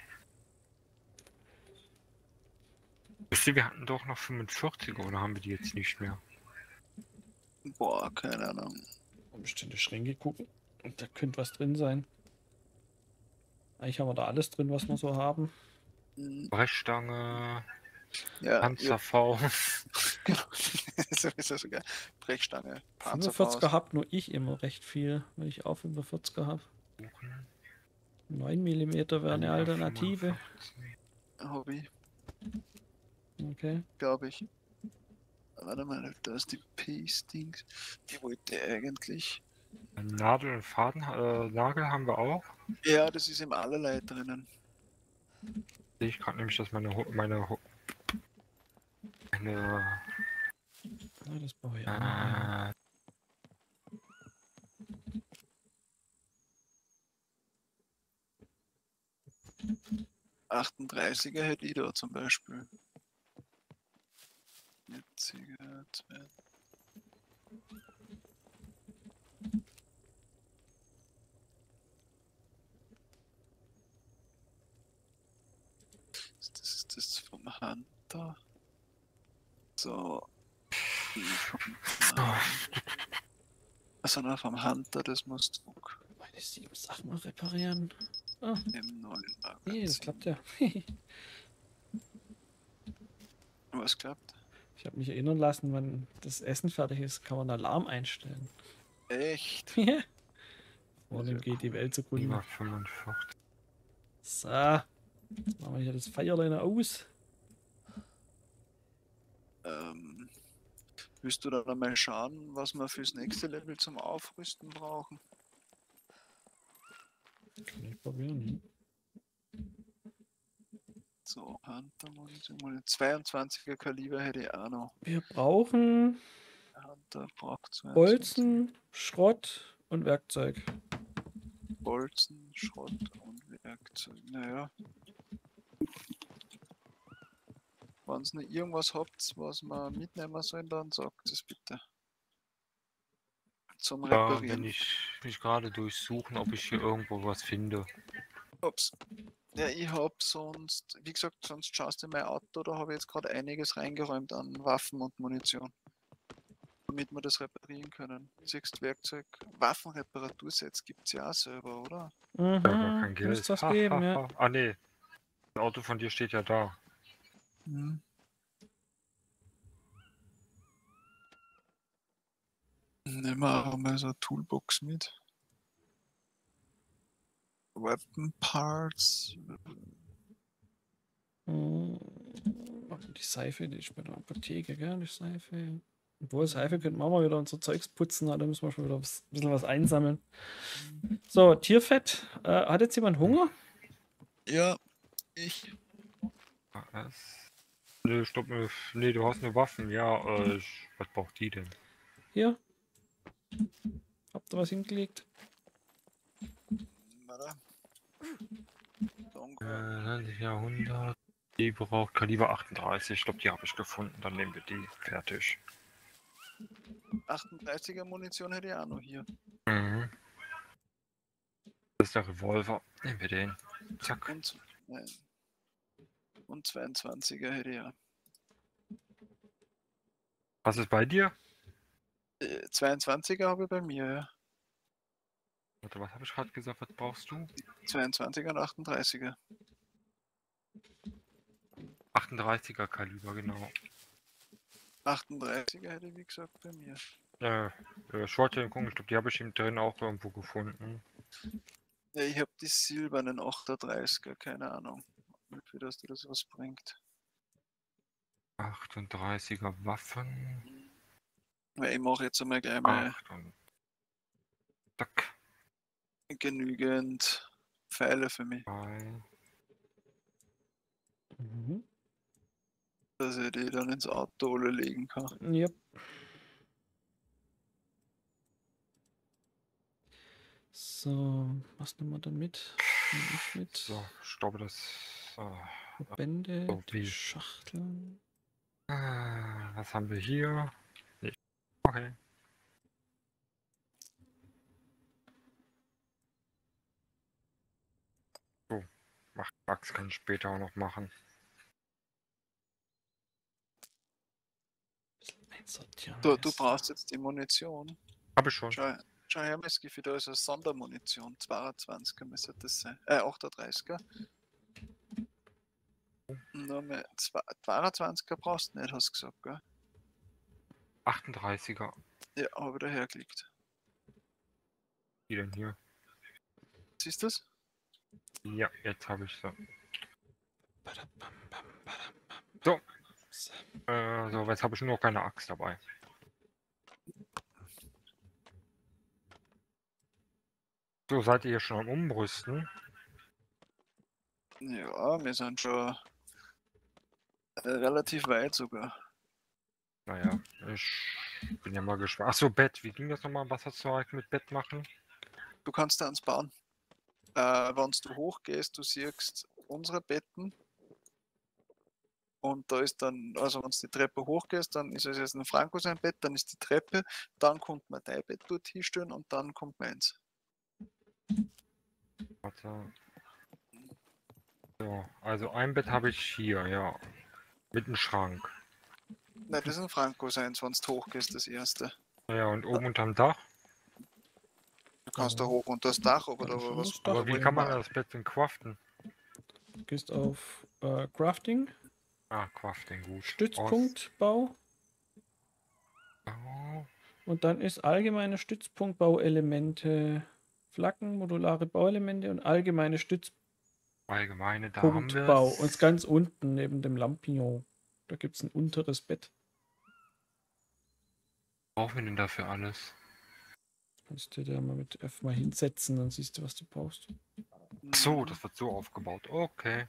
Wisst ihr, wir hatten doch noch fünfundvierziger oder haben wir die jetzt nicht mehr? Boah, keine Ahnung. Mal bestimmte Schränke gucken. Und da könnte was drin sein. Eigentlich haben wir da alles drin, was wir so haben. Hm, Brechstange, Ja, ja, Panzerfaust. genau. So ist das sogar. Brechstange, fünfundvierziger Panzerfaust. hab nur ich immer recht viel, weil ich auch fünfundvierziger habe. neun Millimeter wäre eine Alternative. Hobby, Okay. glaube ich. Warte mal, da ist die Peace-Dings. Die wollte ich eigentlich. Nadel und Faden, äh, Nagel haben wir auch. Ja, das ist im allerlei drinnen. Sehe ich gerade nämlich, dass meine Ho meine Ho meine Ja, das brauche ich auch noch. äh, achtunddreißiger hätte ich da zum Beispiel. Jetziger, zwei. Das ist das vom Hunter. So. Die vom Also noch vom Hunter, das musst du Meine sieben Sachen mal reparieren. Ah, im neuen Magazin. nee, das klappt ja. Was klappt? Ich habe mich erinnern lassen, wenn das Essen fertig ist, kann man einen Alarm einstellen. Echt? Vor dem geht die Welt zugrunde. über fünfundvierzig. So, jetzt machen wir hier das Feierlein aus. Ähm, willst du dann einmal schauen, was wir fürs nächste Level zum Aufrüsten brauchen? Kann ich probieren. Ne? So, Hunter Munition, mal zweiundzwanziger Kaliber hätte ich auch noch. Wir brauchen Hunter braucht zweiundzwanzig. Bolzen, Schrott und Werkzeug. Bolzen, Schrott und Werkzeug. Naja. Wenn ihr noch irgendwas habt, was wir mitnehmen sollen, dann sagt es bitte. Zum Da Reparieren. bin ich mich gerade durchsuchen, ob ich hier irgendwo was finde. Ups. Ja, ich hab sonst, wie gesagt, sonst schaust du in mein Auto, da habe ich jetzt gerade einiges reingeräumt an Waffen und Munition. Damit wir das reparieren können. Siehst Werkzeug, Waffenreparatursets gibt es ja auch selber, oder? Mhm, Ja, gar kein Geld. müsste was Ha, geben, ha, ja. ha. Ah nee, das Auto von dir steht ja da. Hm. Nehmen wir auch mal so eine Toolbox mit. Weapon Parts. Hm, die Seife, die ist bei der Apotheke, gell? Die Seife. Obwohl, Seife könnten wir mal wieder unser Zeugs putzen, da müssen wir schon wieder was, ein bisschen was einsammeln. So, Tierfett. Äh, hat jetzt jemand Hunger? Ja, ich. Was? Nee, stopp, äh, nee, du hast eine Waffen. Ja, äh, ich- was braucht die denn? Hier. Habt ihr was hingelegt? Warte. Äh, Danke. neunzig Jahrhundert. Die braucht Kaliber achtunddreißig. Ich glaube, die habe ich gefunden. Dann nehmen wir die. Fertig. achtunddreißiger Munition hätte ich auch noch hier. Mhm. Das ist der Revolver. Nehmen wir den. Zack. Und, nein. Und zweiundzwanziger hätte ich auch. Was ist bei dir? Äh, zweiundzwanziger habe ich bei mir, ja. Warte, was habe ich gerade gesagt? Was brauchst du? zweiundzwanziger und achtunddreißiger. achtunddreißiger Kaliber, genau. achtunddreißiger hätte ich wie gesagt bei mir. Äh, äh, Short gucken, ich glaube, die habe ich im drin auch irgendwo gefunden. Ja, ich habe die silbernen achtunddreißiger, keine Ahnung, wie das dir das was bringt. achtunddreißiger Waffen. Weil ich mache jetzt einmal gleich mal acht und zack. genügend Pfeile für mich, Zwei. Mhm. dass ich die dann ins Auto alle legen kann. Ja. So, was nehmen wir dann mit? Nehm ich mit. So, ich glaube, das. Äh, Verbände, so die wie- Schachteln. Ah, was haben wir hier? Nicht. Okay. So, mach Max kann ich später auch noch machen. Bisschen einsortieren. Du, du jetzt. brauchst jetzt die Munition. Habe ich schon. Schau, schau her, Meskifi, da ist eine Sondermunition. zweiundzwanziger müsste das sein. Äh, achtunddreißiger. Nur mehr zwei- zweiundzwanziger brauchst du nicht, hast du gesagt, gell? achtunddreißiger. Ja, habe ich da hergelegt. Die denn hier? Siehst du das? Ja, jetzt habe ich sie. Badabam, bam, badam, bam. So. So. Äh, so, jetzt habe ich nur noch keine Axt dabei. So, seid ihr hier schon am Umrüsten? Ja, wir sind schon äh, relativ weit sogar. Naja, ich bin ja mal gespannt. Achso, Bett. Wie ging das nochmal? Was hast du eigentlich mit Bett machen? Du kannst eins bauen. Äh, wenn du hochgehst, du siehst unsere Betten. Und da ist dann, also wenn du die Treppe hochgehst, dann ist es jetzt ein Franco sein Bett, dann ist die Treppe, dann kommt man dein Bett dort hinstellen und dann kommt meins. Warte. So, also ein Bett habe ich hier, ja. Mit einem Schrank. Nein, das ist ein Franco seins, wenn du hochgehst, das erste. Ja, und oben unterm Dach. Du kannst da Ja. hoch unter das Dach, aber Kann da schon was. das Dach Aber wie holen. kann man das Bett denn craften? Du gehst auf äh, Crafting, Ah, crafting, gut. Stützpunktbau Aus- und dann ist allgemeine Stützpunktbauelemente, Flaggen, modulare Bauelemente und allgemeine Allgemeine, da haben wir Stützpunktbau. Und ganz unten neben dem Lampion, da gibt es ein unteres Bett. Brauchen wir denn dafür alles? Kannst du dir mal mit F mal hinsetzen, dann siehst du, was du brauchst. So, das wird so aufgebaut. Okay.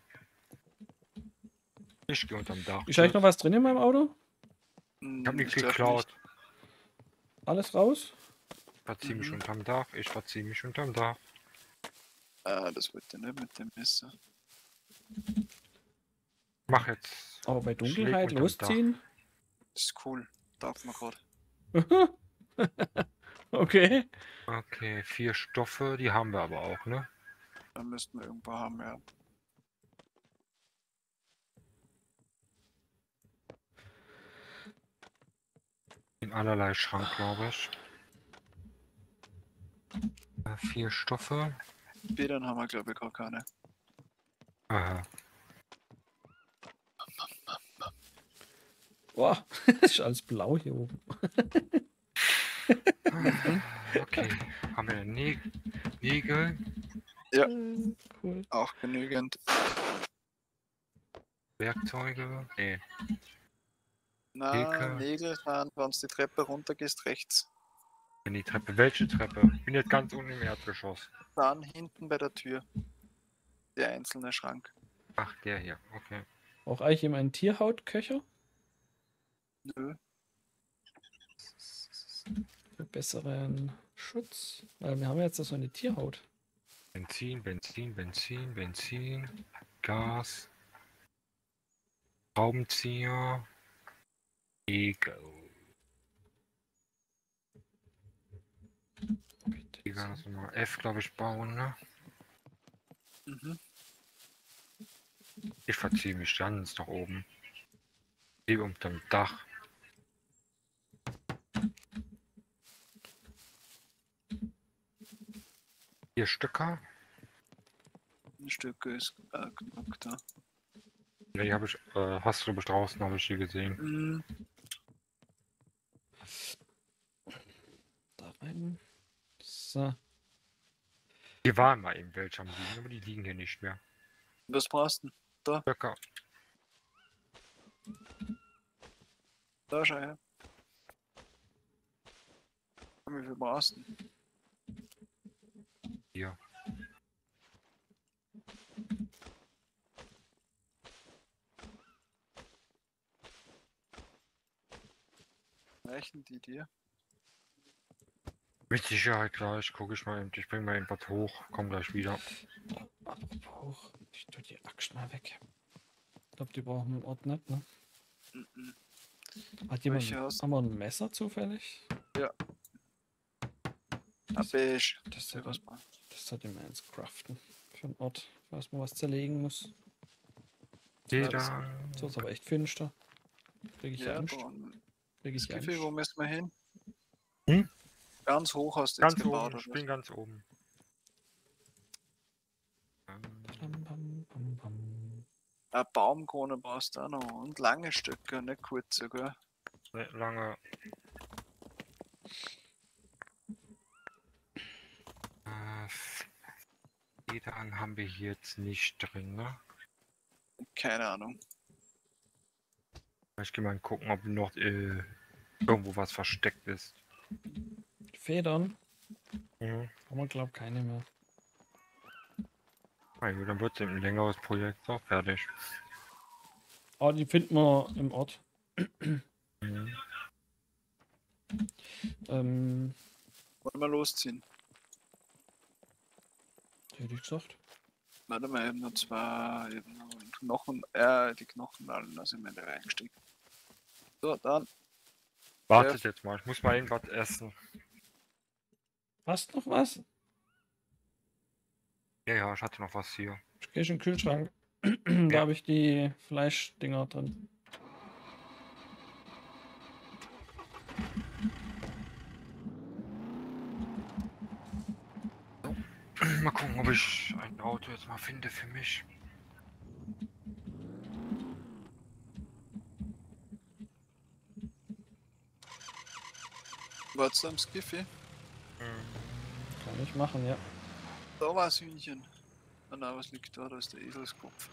Ich gehe unterm Dach. Ist eigentlich noch was drin in meinem Auto? Ich habe nichts glaub geklaut. nicht. Alles raus? Ich verziehe mich Mhm. unterm Dach. Ich verziehe mich unterm Dach. Ah, das wollte ich nicht mit dem Messer. Mach jetzt. Aber bei Schläg Dunkelheit unterm losziehen? Das ist cool. Darf man gerade. Okay. Okay, vier Stoffe, die haben wir aber auch, ne? Da müssten wir irgendwo haben, ja. In allerlei Schrank, glaube ich. Äh, Vier Stoffe. Bädern haben wir, glaube ich, gar keine. Aha. Boah, ist alles blau hier oben. Okay. Haben wir Nä Nägel, Ja. Äh, Cool. Auch genügend. Werkzeuge? Nee. Na, Theke. Nägel fahren, wenn du die Treppe runtergehst, rechts. In die Treppe. Welche Treppe? Ich bin jetzt ganz unten im Erdgeschoss. Dann hinten bei der Tür. Der einzelne Schrank. Ach, der hier. Okay. Auch eigentlich immer ein Tierhautköcher Nö. für besseren Schutz. Weil wir haben jetzt so eine Tierhaut. Benzin, Benzin, Benzin, Benzin. Gas. Schraubenzieher. Egel. Die kann das nochmal F, glaube ich, bauen, ne? Mhm. Ich verziehe mich ganz nach oben. Hier unterm Dach. Vier Stücker. Ein Stück ist äh, genug da. Ja, die habe ich, äh, hast du glaube ich draußen, habe ich die gesehen. Mhm. Da rein. So. Hier waren mal eben welche am liegen, aber die liegen hier nicht mehr. Was brauchst du denn? Da, Böcker. da schau her. Wie viel brauchst du denn? Hier. Reichen die dir? Mit Sicherheit gleich, gucke ich mal eben. Ich bringe mal eben was hoch, komm gleich wieder. Apropos hoch. Ich tue die Axt mal weg. Ich glaube, die brauchen wir im Ort nicht, ne? Mhm. Hat jemand, Welche hast haben wir ein Messer zufällig? Ja. Das, Beige. das, Für sollte, was mal. das sollte man eins craften. Für einen Ort, falls man was zerlegen muss. Jeder. So ist aber echt finster. Krieg ich Ja, Angst. dann. Krieg ich Skiffi, Angst. wo müssen wir hin? Hm? Ganz hoch hast du jetzt Ganz gebaut, oben, ich oder? bin ganz oben. Ähm, Pam, pam, pam, pam. Eine Baumkrone brauchst du auch noch. Und lange Stöcke, nicht kurze, gell? Nicht lange. Äh, Federn haben wir hier jetzt nicht drin, ne? Keine Ahnung. Ich gehe mal gucken, ob noch äh, irgendwo was versteckt ist. Federn Mhm. haben wir, glaube ich, keine mehr. Na gut, dann wird es ein längeres Projekt so fertig. Aber die finden wir im Ort. Mhm. Ähm, Wollen wir losziehen? hätte ich gesagt. Warte mal, eben noch zwei eben noch Knochen, äh, die Knochen alle, da sind wir da reingestiegen. So, dann. Wartet jetzt mal, ich muss mal irgendwas essen. Hast noch was? Ja, ja, ich hatte noch was hier. Ich gehe in den Kühlschrank. Da Ja. habe ich die Fleischdinger drin. Mal gucken, ob ich ein Auto jetzt mal finde für mich. Wartest du am Skiffi? Kann ich machen, ja. Da war das Hühnchen. Ah nein, was liegt da? Da ist der Eselskopf.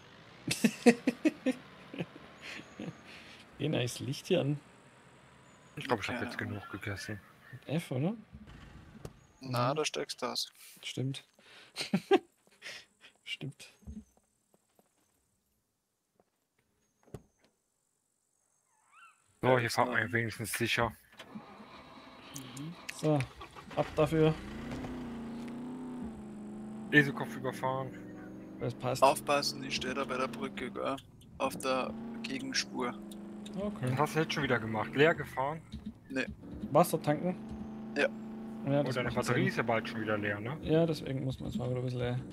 Geh nice Licht hier an. Ich glaube, ich habe Keine jetzt Ahnung. genug gegessen. Mit F, oder? Na, Mhm. da steigst du aus. Stimmt. Stimmt. So, Ja, hier ist fahrt noch- man ja wenigstens sicher. Mhm. So, ab dafür. Eselkopf überfahren. Das passt. Aufpassen, ich stehe da bei der Brücke, gell? Auf der Gegenspur. Okay. Was hast du jetzt schon wieder gemacht? Leer gefahren? Wasser tanken? Ja. Ja, Und das deine macht Batterie Sinn. ist ja bald schon wieder leer, ne? Ja, deswegen muss man jetzt mal wieder ein bisschen leer.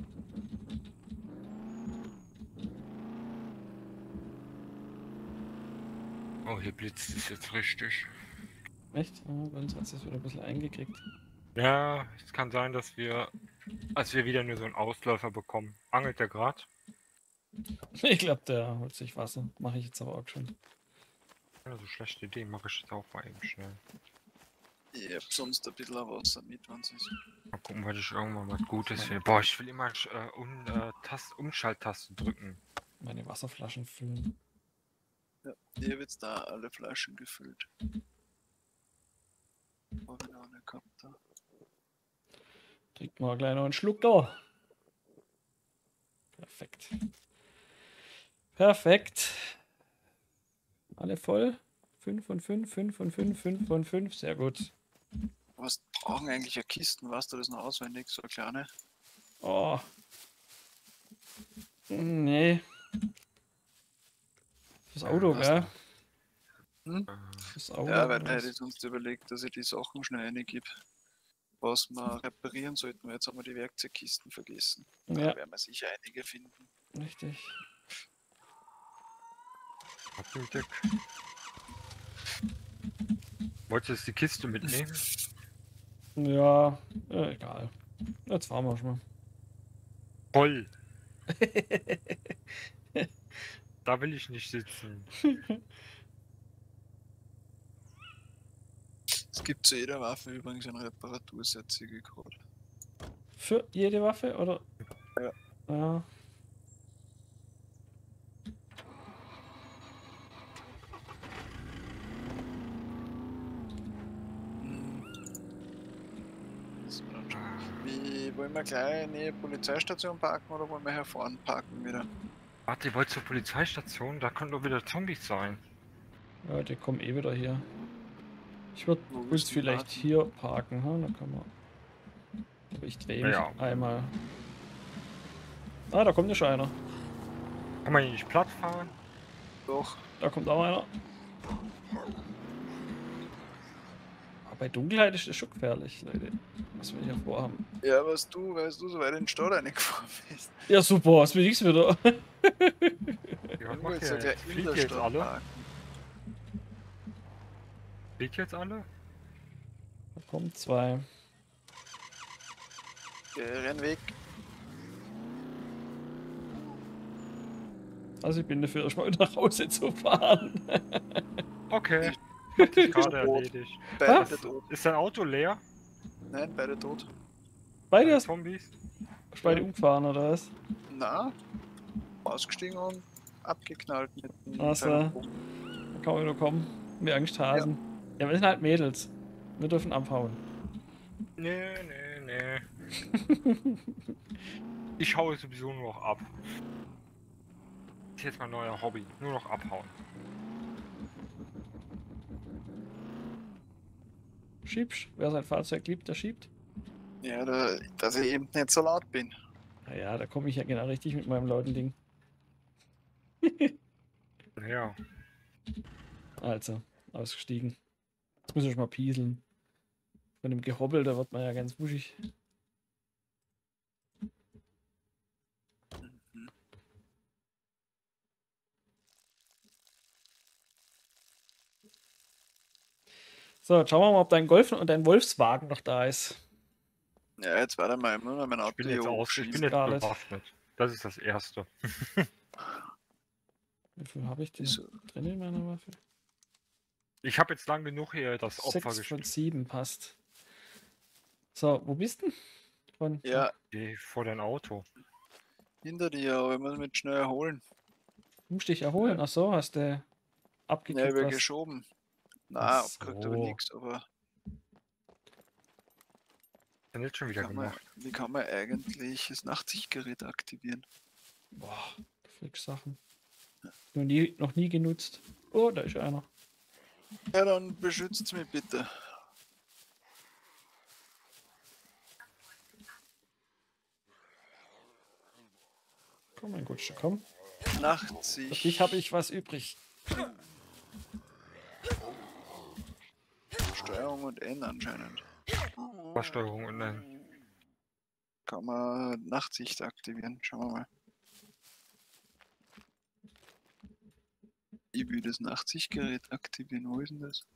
Oh, hier blitzt es jetzt richtig. Echt? Ja, bei uns hat es wieder ein bisschen eingekriegt. Ja, es kann sein, dass wir, als wir wieder nur so einen Ausläufer bekommen. Angelt der gerade? Ich glaube, der holt sich Wasser. Mache ich jetzt aber auch schon. Also schlechte Idee, mache ich jetzt auch mal eben schnell. Ich hab sonst ein bisschen Wasser mit, wenn es ist. Mal gucken, was ich irgendwann was Gutes finde. Boah, ich will immer äh, um, äh, Tast Umschalttaste drücken. Meine Wasserflaschen füllen. Ja, ich hab jetzt da alle Flaschen gefüllt. Hab ich noch nicht gehabt da. Trinkt mal gleich noch einen Schluck da. Perfekt. Perfekt. Alle voll? fünf von fünf, fünf von fünf, fünf von fünf. Sehr gut. Was brauchen eigentlich ja Kisten? Weißt du das noch auswendig? So eine kleine? Oh. Nee. Das Auto, was gell? Hm? Äh, Das Auto. Ja, weil da das- hätte ich sonst überlegt, dass ich die Sachen schnell reingebe, was wir reparieren sollten. Jetzt haben wir die Werkzeugkisten vergessen. Da Ja, werden wir sicher einige finden. richtig. Abbild. Wolltest du jetzt die Kiste mitnehmen? Ja, äh, egal. Jetzt fahren wir schon mal. Voll! Da will ich nicht sitzen. Es gibt zu jeder Waffe übrigens ein Reparaturset, sehe ich gerade. Für jede Waffe, oder? Ja. Ja. Hm. Das war dann schon- Wie, wollen wir gleich in die Polizeistation parken oder wollen wir hier vorne parken wieder? Warte, ihr wollt zur Polizeistation? Da können doch wieder Zombies sein. Ja, die kommen eh wieder hier. Ich würde Wo uns willst du vielleicht parken? hier parken, ha? Dann kann man. Aber ich drehe mich Ja. einmal. Ah, da kommt ja schon einer. Kann man hier nicht platt fahren? Doch. Da kommt auch einer. Aber bei Dunkelheit ist das schon gefährlich, Leute. Was wir hier vorhaben. Ja, was du, weißt du, so weit in den Stadt reingefahren bist. Ja, super, was will ich's wieder? Ja, was Du macht willst ihr ja jetzt? gleich in Fliegt der ihr jetzt Stadt alle? parken. Fliegt ihr jetzt alle? Da kommen zwei. Geh, renn weg. Also ich bin dafür, erstmal nach Hause zu fahren. Okay. Hat sich gerade Tot. erledigt. Beide Was? tot. Ist dein Auto leer? Nein, beide tot. Beide Keine hast Zombies? beide umgefahren, oder was? Na, ausgestiegen und abgeknallt mit dem Ach so. kleinen Bogen. Da kann man wieder kommen. Wir Angsthasen. Ja. ja, wir sind halt Mädels. Wir dürfen abhauen. Nee, nee, nee. Ich haue sowieso nur noch ab. Das ist jetzt mein neuer Hobby. Nur noch abhauen. Schiebst. Wer sein Fahrzeug liebt, der schiebt. Ja, da, dass ich eben nicht so laut bin. Naja, da komme ich ja genau richtig mit meinem lauten Ding. Ja. Also, ausgestiegen. Jetzt muss ich mal pieseln. Von dem Gehobbel, da wird man ja ganz wuschig. So, jetzt schauen wir mal, ob dein Golf und dein Wolfswagen noch da ist. Ja, jetzt warte mal, ich muss mal mein Auto Ich bin hier jetzt aus. Ich hochschieben. bin jetzt Scarlett. bewaffnet. Das ist das Erste. Wie viel habe ich denn Wieso? drin in meiner Waffe? Ich habe jetzt lang genug hier das Opfer sechs von gespielt. sieben passt. So, wo bist du? Von, Ja, Geh vor dein Auto. hinter dir, aber ich muss mich schnell erholen. Du musst dich erholen. Ach so, hast du Ja, abgekriegt ich werde was? geschoben. Na, Ach abgekriegt aber so. nichts, aber Dann jetzt schon wieder kann man, gemacht. wie kann man eigentlich das Nachtsichtgerät aktivieren? Boah, Sachen. Noch nie, noch nie genutzt. Oh, da ist einer. Ja, dann beschützt mich bitte. Komm, mein Gutsche, komm. Für Nachtsicht. dich habe ich was übrig. Steuerung und N anscheinend. Versteuerung und dann. Kann man Nachtsicht aktivieren. Schauen wir mal. Ich will das Nachtsichtgerät aktivieren. Wo ist denn das?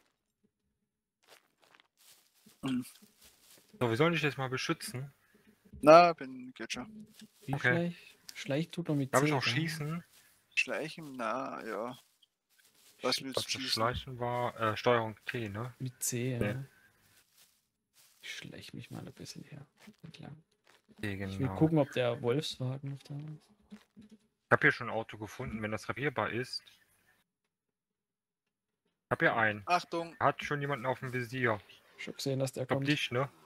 Hm. So, wir sollen dich jetzt mal beschützen. Na, bin geht schon. Wie Okay. Schleich? Schleich tut noch mit Darf C, ich auch gell? schießen? Schleichen? Na, ja. Was willst Was du das schießen? Schleichen war? Äh, Steuerung T, ne? Mit C, Okay. ja. Ich schleich mich mal ein bisschen her. Entlang. T, Ich will genau. gucken, ob der Wolfswagen noch da ist. Ich habe hier schon ein Auto gefunden, wenn das reparierbar ist. Ich habe hier einen. Achtung! Hat schon jemanden auf dem Visier. Schon gesehen, dass der Ich glaub kommt. dich, ne?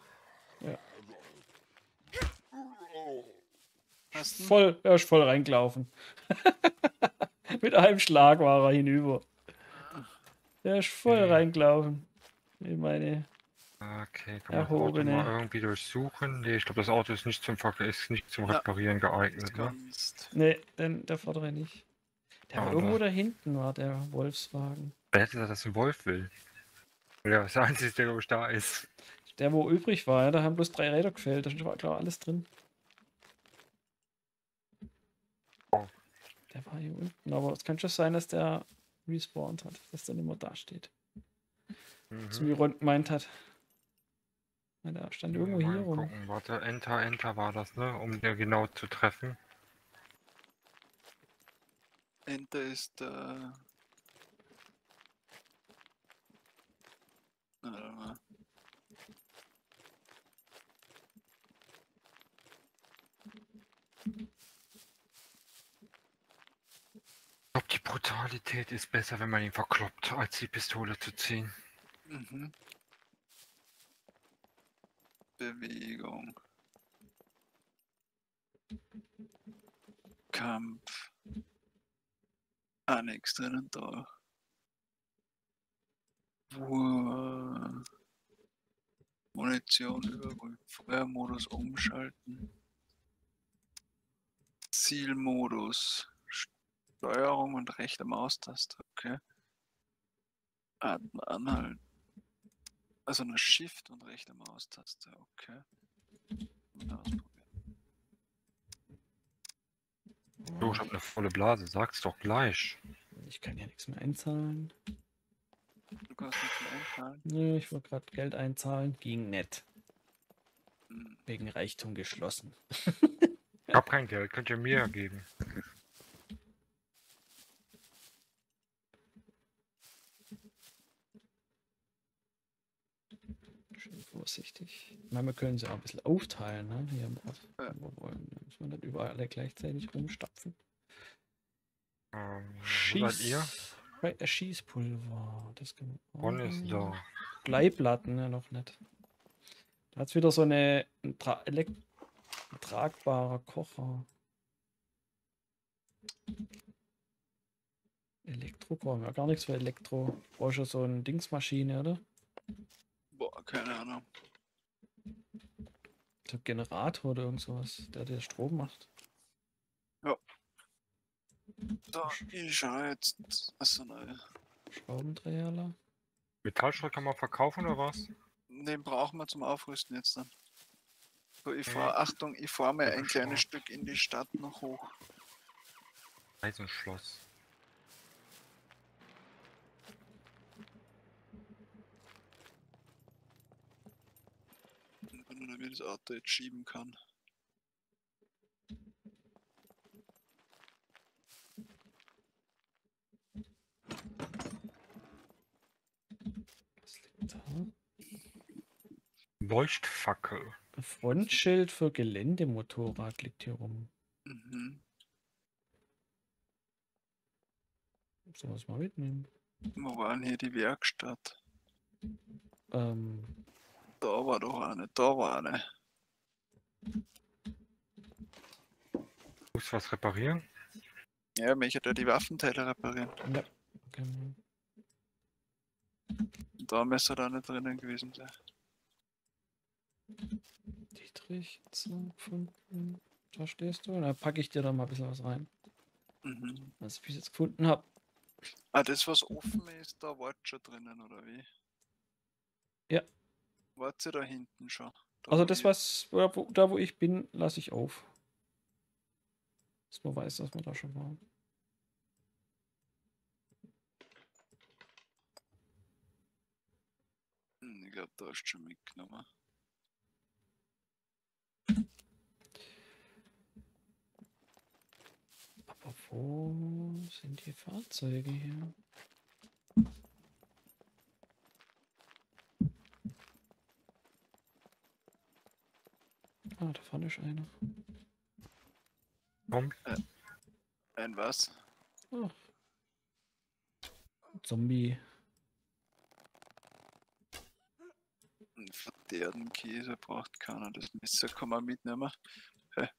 Hast du ihn? Voll, er ist voll reingelaufen. Mit einem Schlag war er hinüber. Der ist voll Hm. reingelaufen. Ich meine, Okay, kann man das Auto Erhobene. mal irgendwie durchsuchen? Nee, ich glaube, das Auto ist nicht zum Ver ist nicht zum Ja. Reparieren Jetzt geeignet, ne? kommst. ne, den, der vordere nicht. Der war Ah, irgendwo da. da hinten, war der Wolfswagen. Wer hätte gesagt, dass ein Wolf will? Ja, das ist der einzige, der glaube ich da ist. Der, wo übrig war, ja, da haben bloß drei Räder gefehlt. Da war, glaube ich, alles drin. Oh. Der war hier unten. Aber es kann schon sein, dass der respawned hat. Dass der nicht mehr da steht. So Mhm. wie Ron gemeint hat. Ja, der stand irgendwo Mal hier rum. gucken. Warte, Enter, Enter war das, ne? Um den genau zu treffen. Enter ist der. Na, warte mal. Ich glaube, die Brutalität ist besser, wenn man ihn verkloppt, als die Pistole zu ziehen. Mhm. Bewegung. Kampf. Ah, nichts drinnen da. Wow. Munition überprüfen. Feuermodus umschalten. Zielmodus. Steuerung und rechte Maustaste. Okay. Atmen anhalten. Also eine Shift und rechte Maustaste. Okay. Und ausprobieren. So, ich habe eine volle Blase, sag's doch gleich. Ich kann ja nichts mehr einzahlen. Du kannst nichts mehr einfallen. Nö, ich wollte gerade Geld einzahlen. Ging nicht. Hm. Wegen Reichtum geschlossen. Ich hab kein Geld, könnt ihr mir geben. Schön vorsichtig. Manchmal können sie auch ein bisschen aufteilen, ne? Hier im Ort. Ja. Wo wir wollen. Da muss man nicht überall alle gleichzeitig rumstapfen. Ähm, wo seid ihr? Bei- äh, Schießpulver. Das kann man auch Ron ist machen. da. Bleiplatten, ne, noch nicht. Da hat es wieder so eine ein tra elek ein tragbarer Kocher. Elektrokocher, ja gar nichts für Elektro. Brauchst du so eine Dingsmaschine, oder? Boah, keine Ahnung. So ein Generator oder irgend sowas, der dir Strom macht. Da, ich schau jetzt. Achso, nein. Schraubendreherler. Metallschrott kann man verkaufen oder was? Den brauchen wir zum Aufrüsten jetzt dann. So, ich Mhm. fahr, Achtung, ich fahre mir ein Ja, kleines schau. Stück in die Stadt noch hoch. Eisenschloss. Wenn man mir das Auto jetzt schieben kann. Was liegt da? Leuchtfackel. Ein Frontschild für Geländemotorrad liegt hier rum. Mhm. Sollen wir es mal mitnehmen? Wo war denn hier die Werkstatt? Ähm, Da war doch eine, da war eine. Muss was reparieren? Ja, ich möchte die Waffenteile reparieren. ja. Genau. Da müsste da nicht drinnen gewesen sein. Dietrich, so gefunden. Da stehst du. Da packe ich dir da mal ein bisschen was rein. Mhm. Was ich bis jetzt gefunden habe. Ah, das was offen ist, da wart schon drinnen, oder wie? Ja. Wart ihr da hinten schon? Da Also wo das, ich- was da wo, da, wo ich bin, lasse ich auf. Dass man weiß, dass wir da schon waren. Hm, ich glaube, da hast du schon mitgenommen. Aber wo sind die Fahrzeuge hier? Ah, da vorne ist einer. Komm. Ein was? Ah. Zombie. Einen verteerten Käse braucht keiner. Das Messer kann man mitnehmen. Hä?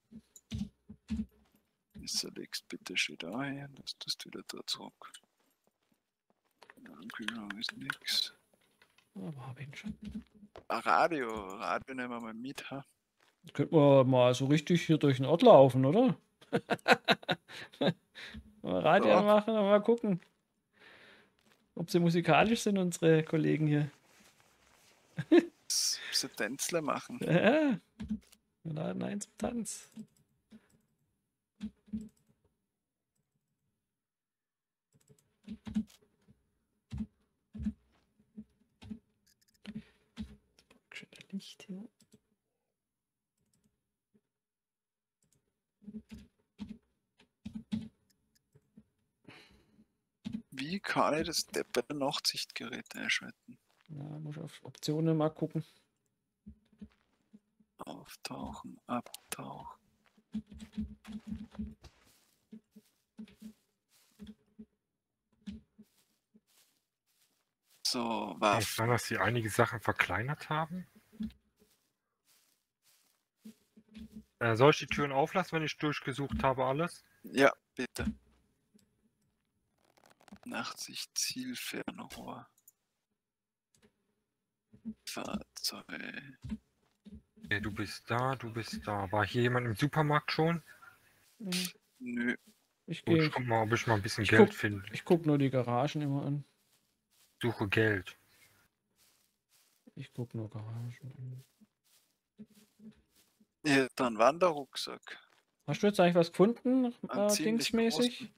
Messer legst bitte schön da hin, das tust du wieder da zurück. Ja, im Kühlschrank ist nix. Aber habe ich ihn schon. Ah, Radio, Radio nehmen wir mal mit, ha? Könnten wir mal so richtig hier durch den Ort laufen, oder? Mal Radio Ja. machen und mal gucken, ob sie musikalisch sind, unsere Kollegen hier. S- Sie Tänzle machen. Ja, wir laden ein zum Tanz. Schöner Licht hier. Wie kann ich das depperte Nachtsichtgerät einschalten? Ja, muss ich auf Optionen mal gucken. Auftauchen, abtauchen. So, Kann es Waffen. sein, dass sie einige Sachen verkleinert haben? Äh, soll ich die Türen auflassen, wenn ich durchgesucht habe alles? Ja, bitte. Nachtsicht, Zielfernrohr. Fahrzeug. Okay, du bist da, du bist da. War hier jemand im Supermarkt schon? Nee, Nö. ich Gut, gehe. ich guck mal, ob ich mal ein bisschen Ich Geld guck, finde. ich guck nur die Garagen immer an. Suche Geld. Ich guck nur Garagen an. Ja, dann Wanderrucksack. Hast du jetzt eigentlich was gefunden, Ein äh, ziemlich dingsmäßig?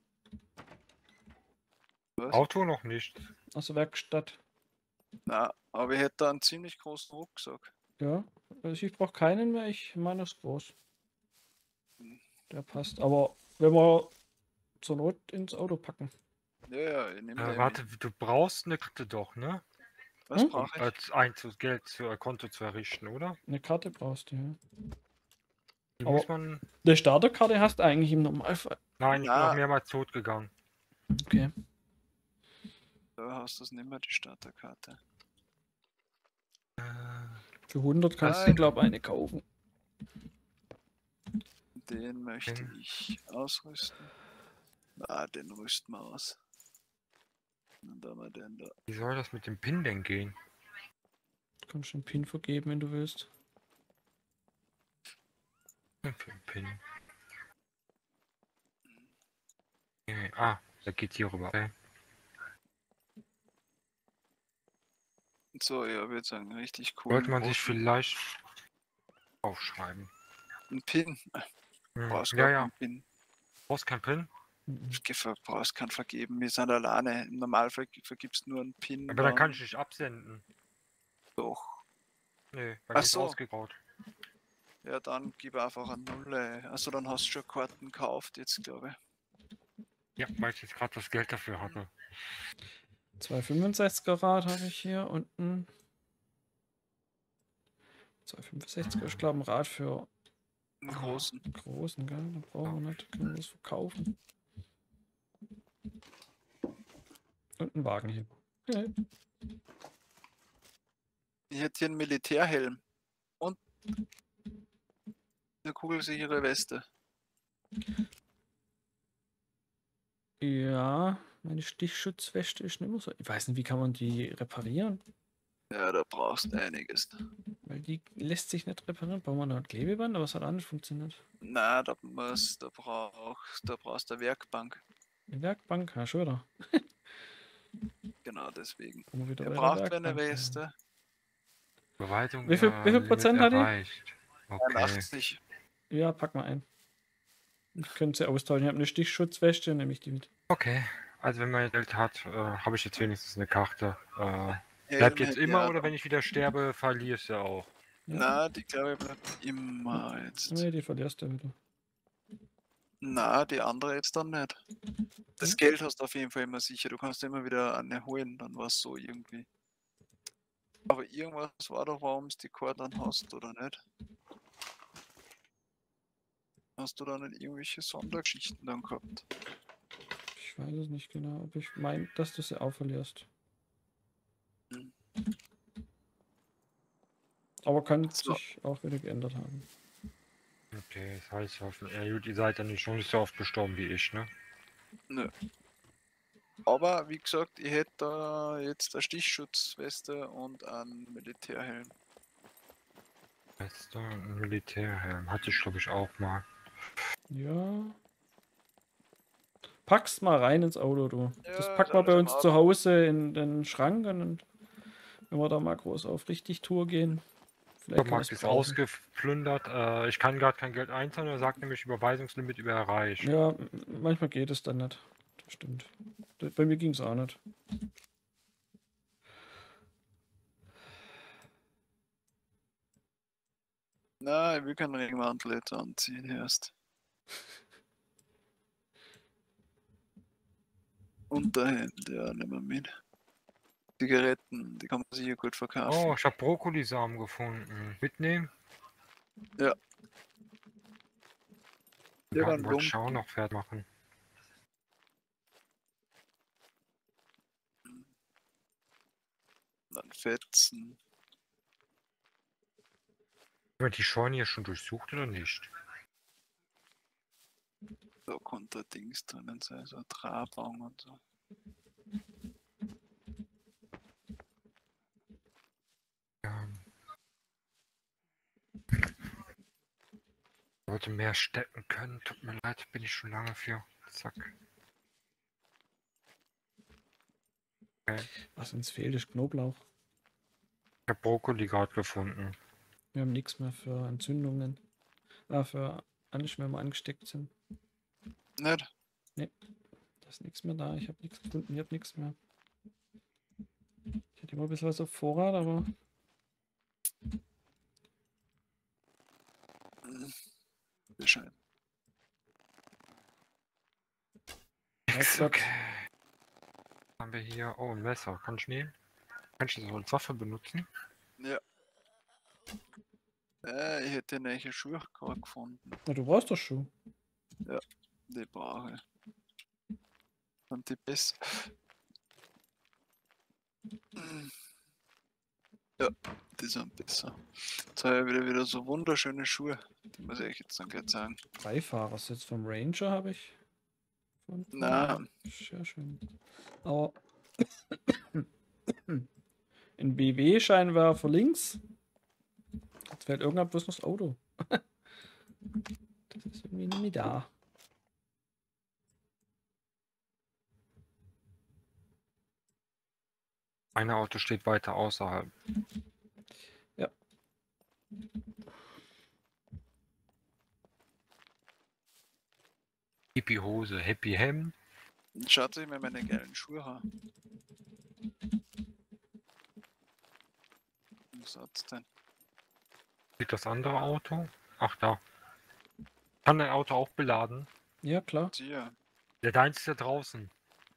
Was? Auto noch nicht. Aus der Werkstatt. Na, aber ich hätte da einen ziemlich großen Rucksack. Ja, also ich brauche keinen mehr, ich meine ist groß. Der passt. Aber wenn wir zur Not ins Auto packen. Ja, ja, ich nehme Äh, den warte, mit. du brauchst eine Karte doch, ne? Was Hm? Um brauche ich? als Einzug Geld zu äh, Konto zu errichten, oder? Eine Karte brauchst du, ja. Die Aber- muss man. Eine Starterkarte hast du eigentlich im Normalfall. Nein, ich bin Na. auch mehrmals tot gegangen. Okay. Da hast du es nicht mehr, die Starterkarte. Äh, Für hundert kannst du, Nein. glaube ich, eine kaufen. Den möchte Den. ich ausrüsten. Ah, den rüsten wir aus. Und dann haben wir den da. Wie soll das mit dem Pin denn gehen? Du kannst einen Pin vergeben, wenn du willst. Was für ein Pin? Okay. Ah, da geht hier rüber. Okay. So, ja, würde sagen, richtig cool. Sollte man sich vielleicht aufschreiben. Ein Pin. Hm. Brauchst Ja, gar ja. keinen Pin. Brauchst kein Pin? Mhm. Du brauchst keinen vergeben. Wir sind alleine. Im Normalfall vergibst du nur einen Pin. Aber dann kann ich nicht absenden. Doch. Nee, bei Ach mir ist so. ausgegraut. Ja, dann gib einfach eine Null. Also dann hast du schon Karten gekauft jetzt, glaube ich. Ja, weil ich jetzt gerade das Geld dafür hatte. zwei fünfundsechziger Rad habe ich hier unten. zwei fünfundsechziger ist, glaube ich, ein Rad für Einen großen. großen, gell? Da brauchen wir nicht. Können wir das verkaufen. Und ein Wagen hier. Ja. Ich hätte hier einen Militärhelm. Und eine kugelsichere Weste. Ja, meine Stichschutzweste ist nicht mehr so. Ich weiß nicht, wie kann man die reparieren? Ja, da brauchst du einiges. Weil die lässt sich nicht reparieren. Brauchen wir noch ein Klebeband, aber es hat auch nicht funktioniert. Na, da musst, da brauchst, da brauchst du eine Werkbank. Eine Werkbank, ja, schon wieder. Genau deswegen. Kommen wir wieder Er bei der braucht eine Werkbank. Weste. Beweisung. Wie viel- äh, wie viel Limit Prozent hat die? erreicht. Okay. einundachtzig. Ja, pack mal ein. Ich könnte sie austauschen. Ich habe eine Stichschutzweste, nehme ich die mit. Okay. Also wenn man Geld hat, äh, habe ich jetzt wenigstens eine Karte. Äh, Helm bleibt jetzt hätte ich immer auch oder noch. wenn ich wieder sterbe, verliere ich sie auch. Ja. Na, die glaube ich bleibt immer jetzt. Nee, die verlierst du wieder. Na, die andere jetzt dann nicht. Das Hm? Geld hast du auf jeden Fall immer sicher. Du kannst immer wieder eine holen, dann war es so irgendwie. Aber irgendwas war doch, warum es die Core dann hast, oder nicht? Hast du da nicht irgendwelche Sondergeschichten dann gehabt? Ich weiß es nicht genau, ob ich meine, dass du sie auch verlierst. Hm. Aber kann So. sich auch wieder geändert haben. Okay, das heißt, hoffen- ja, gut, ihr seid ja nicht schon nicht so oft gestorben wie ich, ne? Nö. Aber wie gesagt, ich hätte da jetzt eine Stichschutzweste und einen Militärhelm. Letzter ein Militärhelm. Hatte ich glaube ich auch mal. Ja. Pack's mal rein ins Auto, du. Das Ja, packen ist wir bei alles uns in zu Hause in den Schrank und dann, wenn wir da mal groß auf richtig Tour gehen. Der Vielleicht kann Markt es ist brauchen. ausgeplündert. Äh, ich kann gerade kein Geld einzahlen. Er sagt nämlich Überweisungslimit über erreicht. Ja, m- manchmal geht es dann nicht. Das stimmt. Das- Bei mir ging es auch nicht. Na, ich will keinen Regenmantel jetzt anziehen erst. Unterhände, ja, nehmen wir mit. Zigaretten, die kann man sicher gut verkaufen. Oh, ich habe Brokkolisamen gefunden. Mitnehmen? Ja. Den Ja, Garten dann wollte ich auch Lumpen. noch fertig machen. Dann Fetzen. Haben wir die Scheune hier schon durchsucht oder nicht? Da konnte Dings drinnen sein, so ein Trabbaum und so. Ja. Ich wollte mehr stecken können. Tut mir leid, bin ich schon lange für. Zack. Okay. Was uns fehlt, ist Knoblauch. Ich habe Brokkoli gerade gefunden. Wir haben nichts mehr für Entzündungen. Ah, für alles, wenn wir angesteckt sind. Nicht? Da ist nichts mehr da. Ich habe nichts gefunden. Ich habe nichts mehr. Ich hätte immer ein bisschen was auf Vorrat, aber Bescheid. Nix, Gott. okay. Haben wir hier. Oh, ein Messer. Kann ich nehmen? Kann ich das als Waffe benutzen? Ja. Äh, ich hätte neue Schuhe gerade gefunden. Na, du brauchst doch Schuhe. Die brauche ich. Und die besser. Ja, die sind besser. Jetzt habe ich wieder, wieder so wunderschöne Schuhe. Die muss ich jetzt dann gleich sagen. Beifahrersitz vom Ranger habe ich. gefunden. Na, Sehr schön. Aber ein B W-Scheinwerfer links. Jetzt fällt irgendwann bloß noch das Auto. Das ist irgendwie nicht mehr da. Ein Auto steht weiter außerhalb. Ja. Hippie Hose, Happy Hemd. schaut euch mal meine geilen Schuhe an. Was hat's denn? Sieht das andere Auto? Ach da. Kann dein Auto auch beladen? Ja, klar. Hier. Der deins ist ja draußen.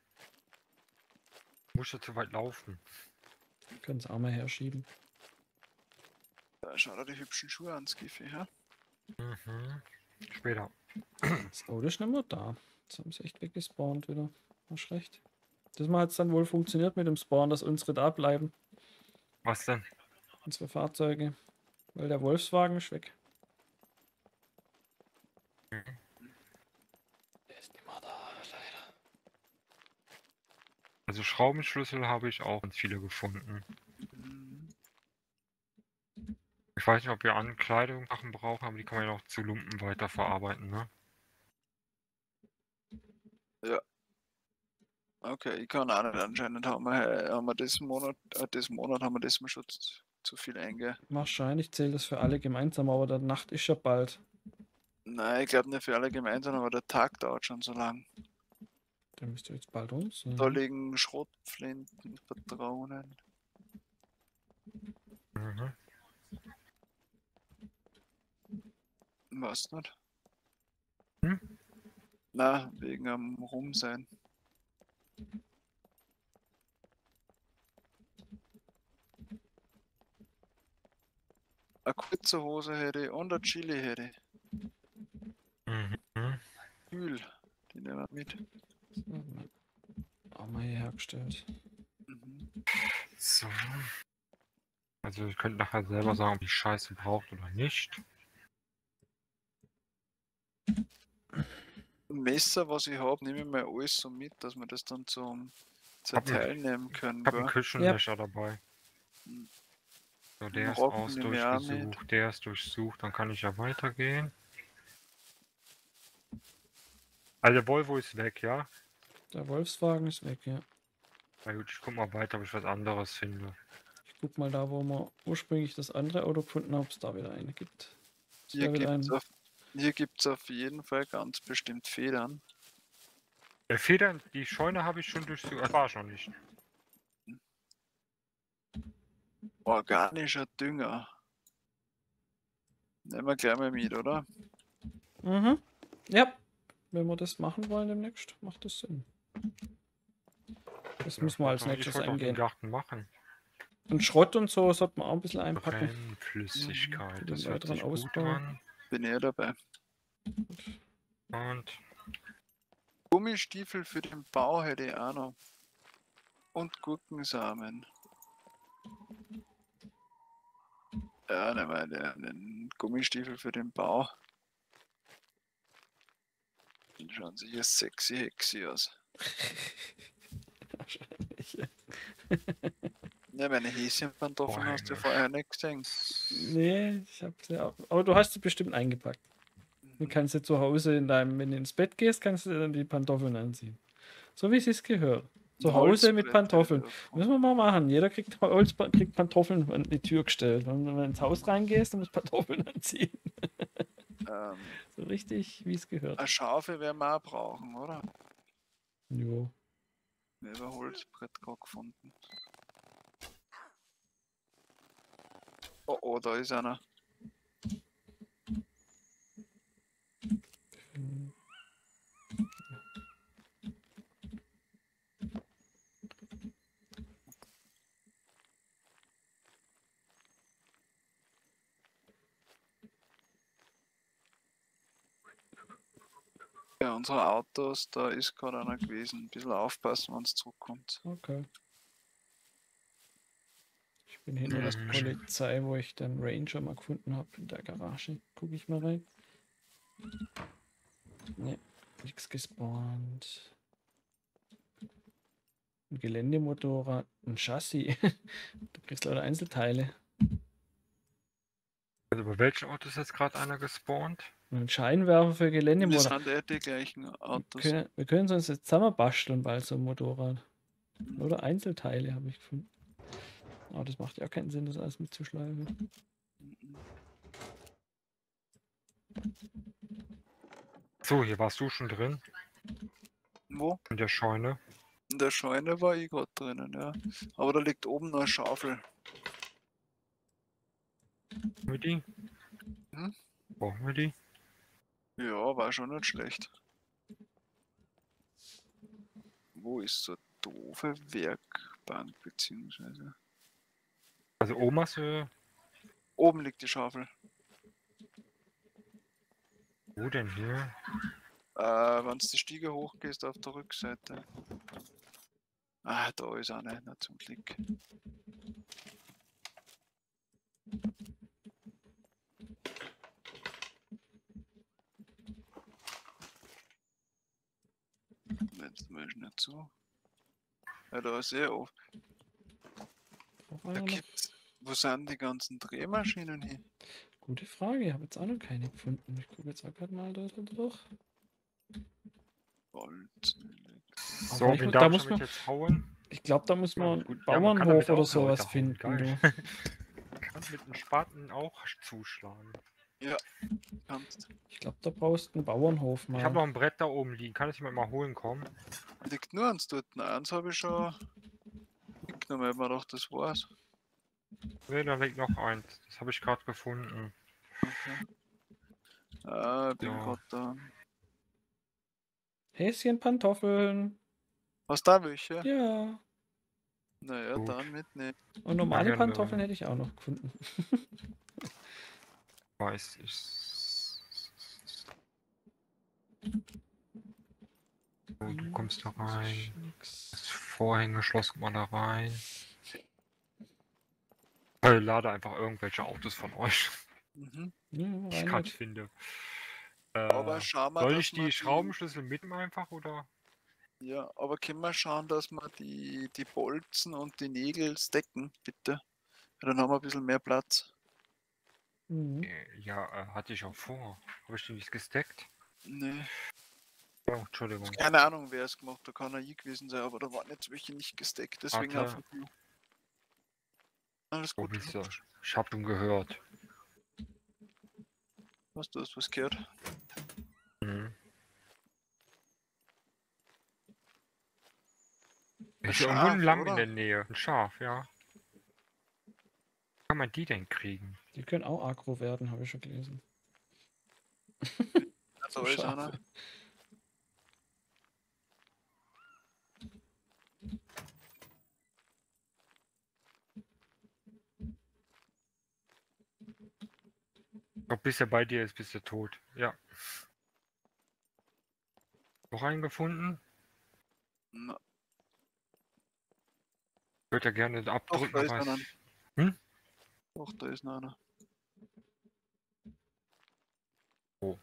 Muss ja zu weit laufen. Können es auch mal herschieben. Da schaut er die hübschen Schuhe an, Skiffy, ja? Mhm. Später. Das Auto ist nicht mehr da. Jetzt haben sie echt weggespawnt wieder. Hast recht. Das mal hat es dann wohl funktioniert mit dem Spawn, dass unsere da bleiben. Was denn? Unsere Fahrzeuge. Weil der Wolfswagen ist weg. Mhm. Der ist nicht mehr da, leider. Also Schraubenschlüssel habe ich auch ganz viele gefunden. Mhm. Ich weiß nicht, ob wir an Kleidung Sachen brauchen, aber die kann man ja auch zu Lumpen weiterverarbeiten, ne? Okay, ich kann auch nicht. Anscheinend haben wir, haben wir diesen Monat, äh, diesen Monat haben wir das mal schon zu, zu viel einge. Wahrscheinlich zählt das für alle gemeinsam, aber der Nacht ist ja bald. Nein, ich glaube nicht für alle gemeinsam, aber der Tag dauert schon so lang. Der müsste jetzt bald um sein. Da liegen Schrotflinten, Patronen. Mhm. Was nicht? Hm? Na, wegen am Rumsein. Eine kurze Hose hätte ich und eine Chili hätte ich. Mhm. Öl, die nehmen wir mit. Auch mal hier hergestellt. Mhm. So. Also ihr könnt nachher selber sagen, ob die Scheiße braucht oder nicht. Ein Messer, was ich habe, nehme ich mal alles so mit, dass wir das dann zum Zerteilen nehmen können. Ich habe einen Gell? Küchenmesser dabei. Hm. So, der ist Rocken aus nehme ich auch durchgesucht, der ist durchsucht, dann kann ich ja weitergehen. Also der Volvo ist weg, ja? Der Wolfswagen ist weg, ja. Na gut, ich guck mal weiter, ob ich was anderes finde. Ich guck mal da, wo wir ursprünglich das andere Auto gefunden haben, ob es da wieder eine gibt. Es Hier wäre wieder gibt es ein. auf, hier gibt's auf jeden Fall ganz bestimmt Federn. Der Federn, die Scheune habe ich schon durchsucht, das war schon nicht. Organischer Dünger. Nehmen wir gleich mal mit, oder? Mhm. Ja. Wenn wir das machen wollen demnächst, macht das Sinn. Das Ja, müssen wir als ich wollte nächstes heute noch den angehen. Garten machen. Und Schrott und so sollte man auch ein bisschen einpacken. Brennflüssigkeit, Für den das hört weiteren sich gut Ausbau. an. Bin eher dabei. Und Gummistiefel für den Bau hätte ich auch noch. Und Gurkensamen. Ja, ne, weil der einen Gummistiefel für den Bau. Die schauen sicher sexy hexy aus. Wahrscheinlich. Ja, meine Häschenpantoffeln hast du Boah, vorher nicht gesehen. Nee, ich hab sie auch. Aber du hast sie bestimmt eingepackt. Du kannst sie zu Hause in deinem, wenn du ins Bett gehst, kannst du dann die Pantoffeln anziehen. So wie es sich gehört. Zu Ein Hause mit Holzbrett Pantoffeln. hätte ich Müssen wir mal machen. Jeder kriegt, Holz, kriegt Pantoffeln an die Tür gestellt. Und wenn du ins Haus reingehst, dann musst du Pantoffeln anziehen. Ähm, So richtig, wie es gehört. eine Schaufel werden wir auch brauchen, oder? Jo. Wir haben ein Holzbrett gerade gefunden. Oh, oh, da ist einer. Bei unseren Autos, da ist gerade einer gewesen. Ein bisschen aufpassen, wenn es zurückkommt. Okay. Ich bin hinter der Mhm. Polizei, wo ich den Ranger mal gefunden habe, in der Garage. Gucke ich mal rein. Ne, nichts gespawnt. Ein Geländemotorrad, ein Chassis. Du kriegst leider Einzelteile. also bei welchem Ort ist jetzt gerade einer gespawnt? Und ein Scheinwerfer für Wir Geländemotorrad. sind eh die gleichen Autos. Können, wir können uns jetzt zusammen basteln bald so ein Motorrad. Oder Einzelteile habe ich gefunden. Aber das macht ja keinen Sinn, das alles mitzuschleifen. So, hier warst du schon drin. Wo? In der Scheune. In der Scheune war ich gerade drinnen, ja. Aber da liegt oben noch eine Schaufel. Brauchen wir die? Hm? Brauchen wir die? Ja, war schon nicht schlecht. Wo ist so eine doofe Werkbank, beziehungsweise? Also Omas Höhe. Oben liegt die Schaufel. Wo denn hier? Äh, wenn du die Stiege hochgehst auf der Rückseite. Ah, da ist eine, na zum Glück. Jetzt mal schnell zu. Ja, da ist eh oft. Braucht Da einer noch? gibt's, wo sind die ganzen Drehmaschinen hin? Gute Frage, ich habe jetzt auch noch keine gefunden. Ich gucke jetzt auch gerade mal da, da durch. Holz. So, Aber ich wen mu- da darf ich muss damit man- jetzt hauen? Ich glaube, da muss Ja, man gut. einen Ja, man kann damit Bauernhof oder auch sowas Leute hauen, finden. geil. Du. Man kann mit einem Spaten auch zuschlagen. Kannst. Ich glaube, da brauchst du einen Bauernhof Ich habe mal. noch ein Brett da oben liegen. Kann ich jemand mal holen kommen? Liegt nur eins dort. Eins habe ich schon mitgenommen, weil man doch das war's. Ne, da liegt noch eins. Das habe ich gerade gefunden. Okay. Ah, ich bin Ja. gerade da. Häschen, Pantoffeln. Hast du da welche? Ja. Naja, Gut. dann mitnehmen. Und normale Danke, Pantoffeln ne. hätte ich auch noch gefunden. Weiß ich. So, du kommst da rein. Nix. Das Vorhängeschloss, kommt man da rein. Ich lade einfach irgendwelche Autos von euch, Mhm. Ja, die ich rein gerade mit. finde. Aber Äh, schau mal, soll dass ich wir die Schraubenschlüssel mitnehmen einfach oder? Ja, aber können wir schauen, dass wir die, die Bolzen und die Nägel stacken, bitte? Dann haben wir ein bisschen mehr Platz. Mhm. Äh, Ja, äh, hatte ich auch vor. Habe ich die nicht gesteckt? Nee. Oh, Entschuldigung. Keine Ahnung, wer es gemacht hat. Da kann er ich gewesen sein, aber da waren jetzt welche nicht gesteckt. Deswegen Warte. einfach nur. Alles Wo gut. bist du? Ich hab ihn gehört. Hast du hast was gehört? Mhm. Ein Ist irgendwo ein Schaf, Lamm in oder? der Nähe. Ein Schaf, ja. Wie kann man die denn kriegen? Die können auch aggro werden, habe ich schon gelesen. Da ist Schafe. einer. bis er bei dir ist, bist du tot. Ja. Noch einen gefunden? Na, Ich würde ja gerne abdrücken, da ist aber einer. es... Hm? Doch, da ist noch einer. Oh.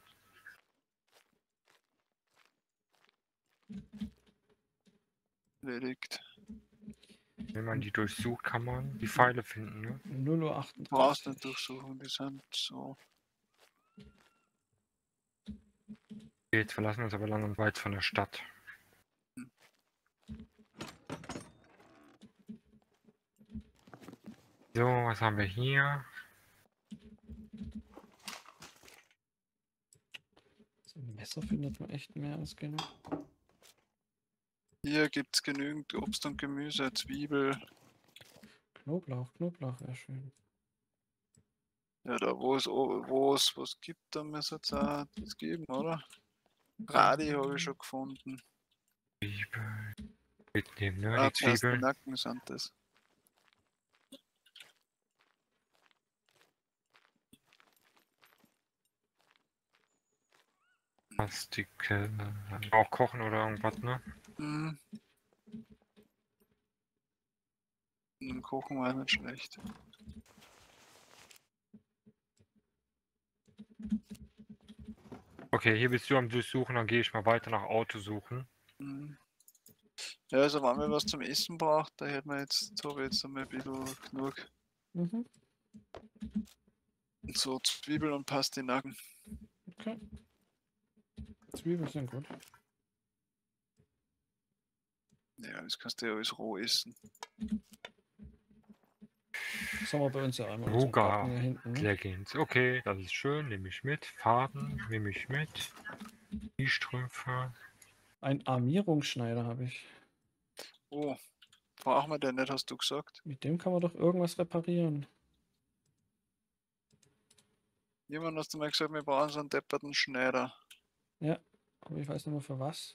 Erledigt. Wenn man die durchsucht, kann man die Pfeile finden, ne? null Uhr Du brauchst achtunddreißig. nicht durchsuchen, die sind so. Jetzt verlassen wir uns aber lang und weit von der Stadt. So, was haben wir hier? So ein Messer findet man echt mehr als genug. Hier gibt es genügend Obst und Gemüse, Zwiebel. Knoblauch, Knoblauch wäre schön. Ja, da wo es o- wo es was gibt, da muss es auch das geben, oder? Radi habe ich schon gefunden. Zwiebeln. Mitnehmen, ne? Ah, Die Zwiebeln. Pastinaken sind das. Plastik. Äh, auch kochen oder irgendwas, ne? Hm. Im Kochen war nicht schlecht. Okay, hier bist du am Durchsuchen, dann gehe ich mal weiter nach Auto suchen. Hm. Ja, also wenn man was zum Essen braucht, da hätten wir jetzt, habe ich jetzt einmal ein bisschen genug. Mhm. So Zwiebeln und Pastinaken. Okay. Zwiebeln sind gut. Ja, das kannst du ja alles roh essen. Das haben wir bei uns ja einmal unsere Ruga Packung hier hinten. Ne? Leggings. Okay, das ist schön, nehme ich mit. Faden nehme ich mit. Die Strümpfe. Ein Armierungsschneider habe ich. Oh, brauchen wir den nicht, hast du gesagt? Mit dem kann man doch irgendwas reparieren. Jemand hast du mal gesagt, wir brauchen so einen depperten Schneider. Ja, aber ich weiß nicht mehr für was.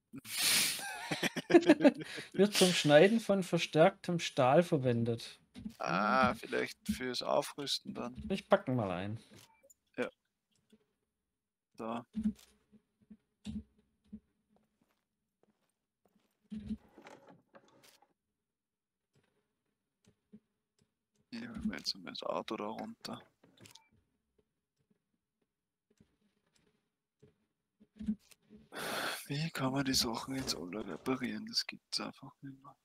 Wird zum Schneiden von verstärktem Stahl verwendet. Ah, vielleicht fürs Aufrüsten dann. Ich packe mal ein. Da. Hier holen wir jetzt mal das Auto da runter. Wie kann man die Sachen jetzt alle reparieren? Das gibt's einfach nicht mehr.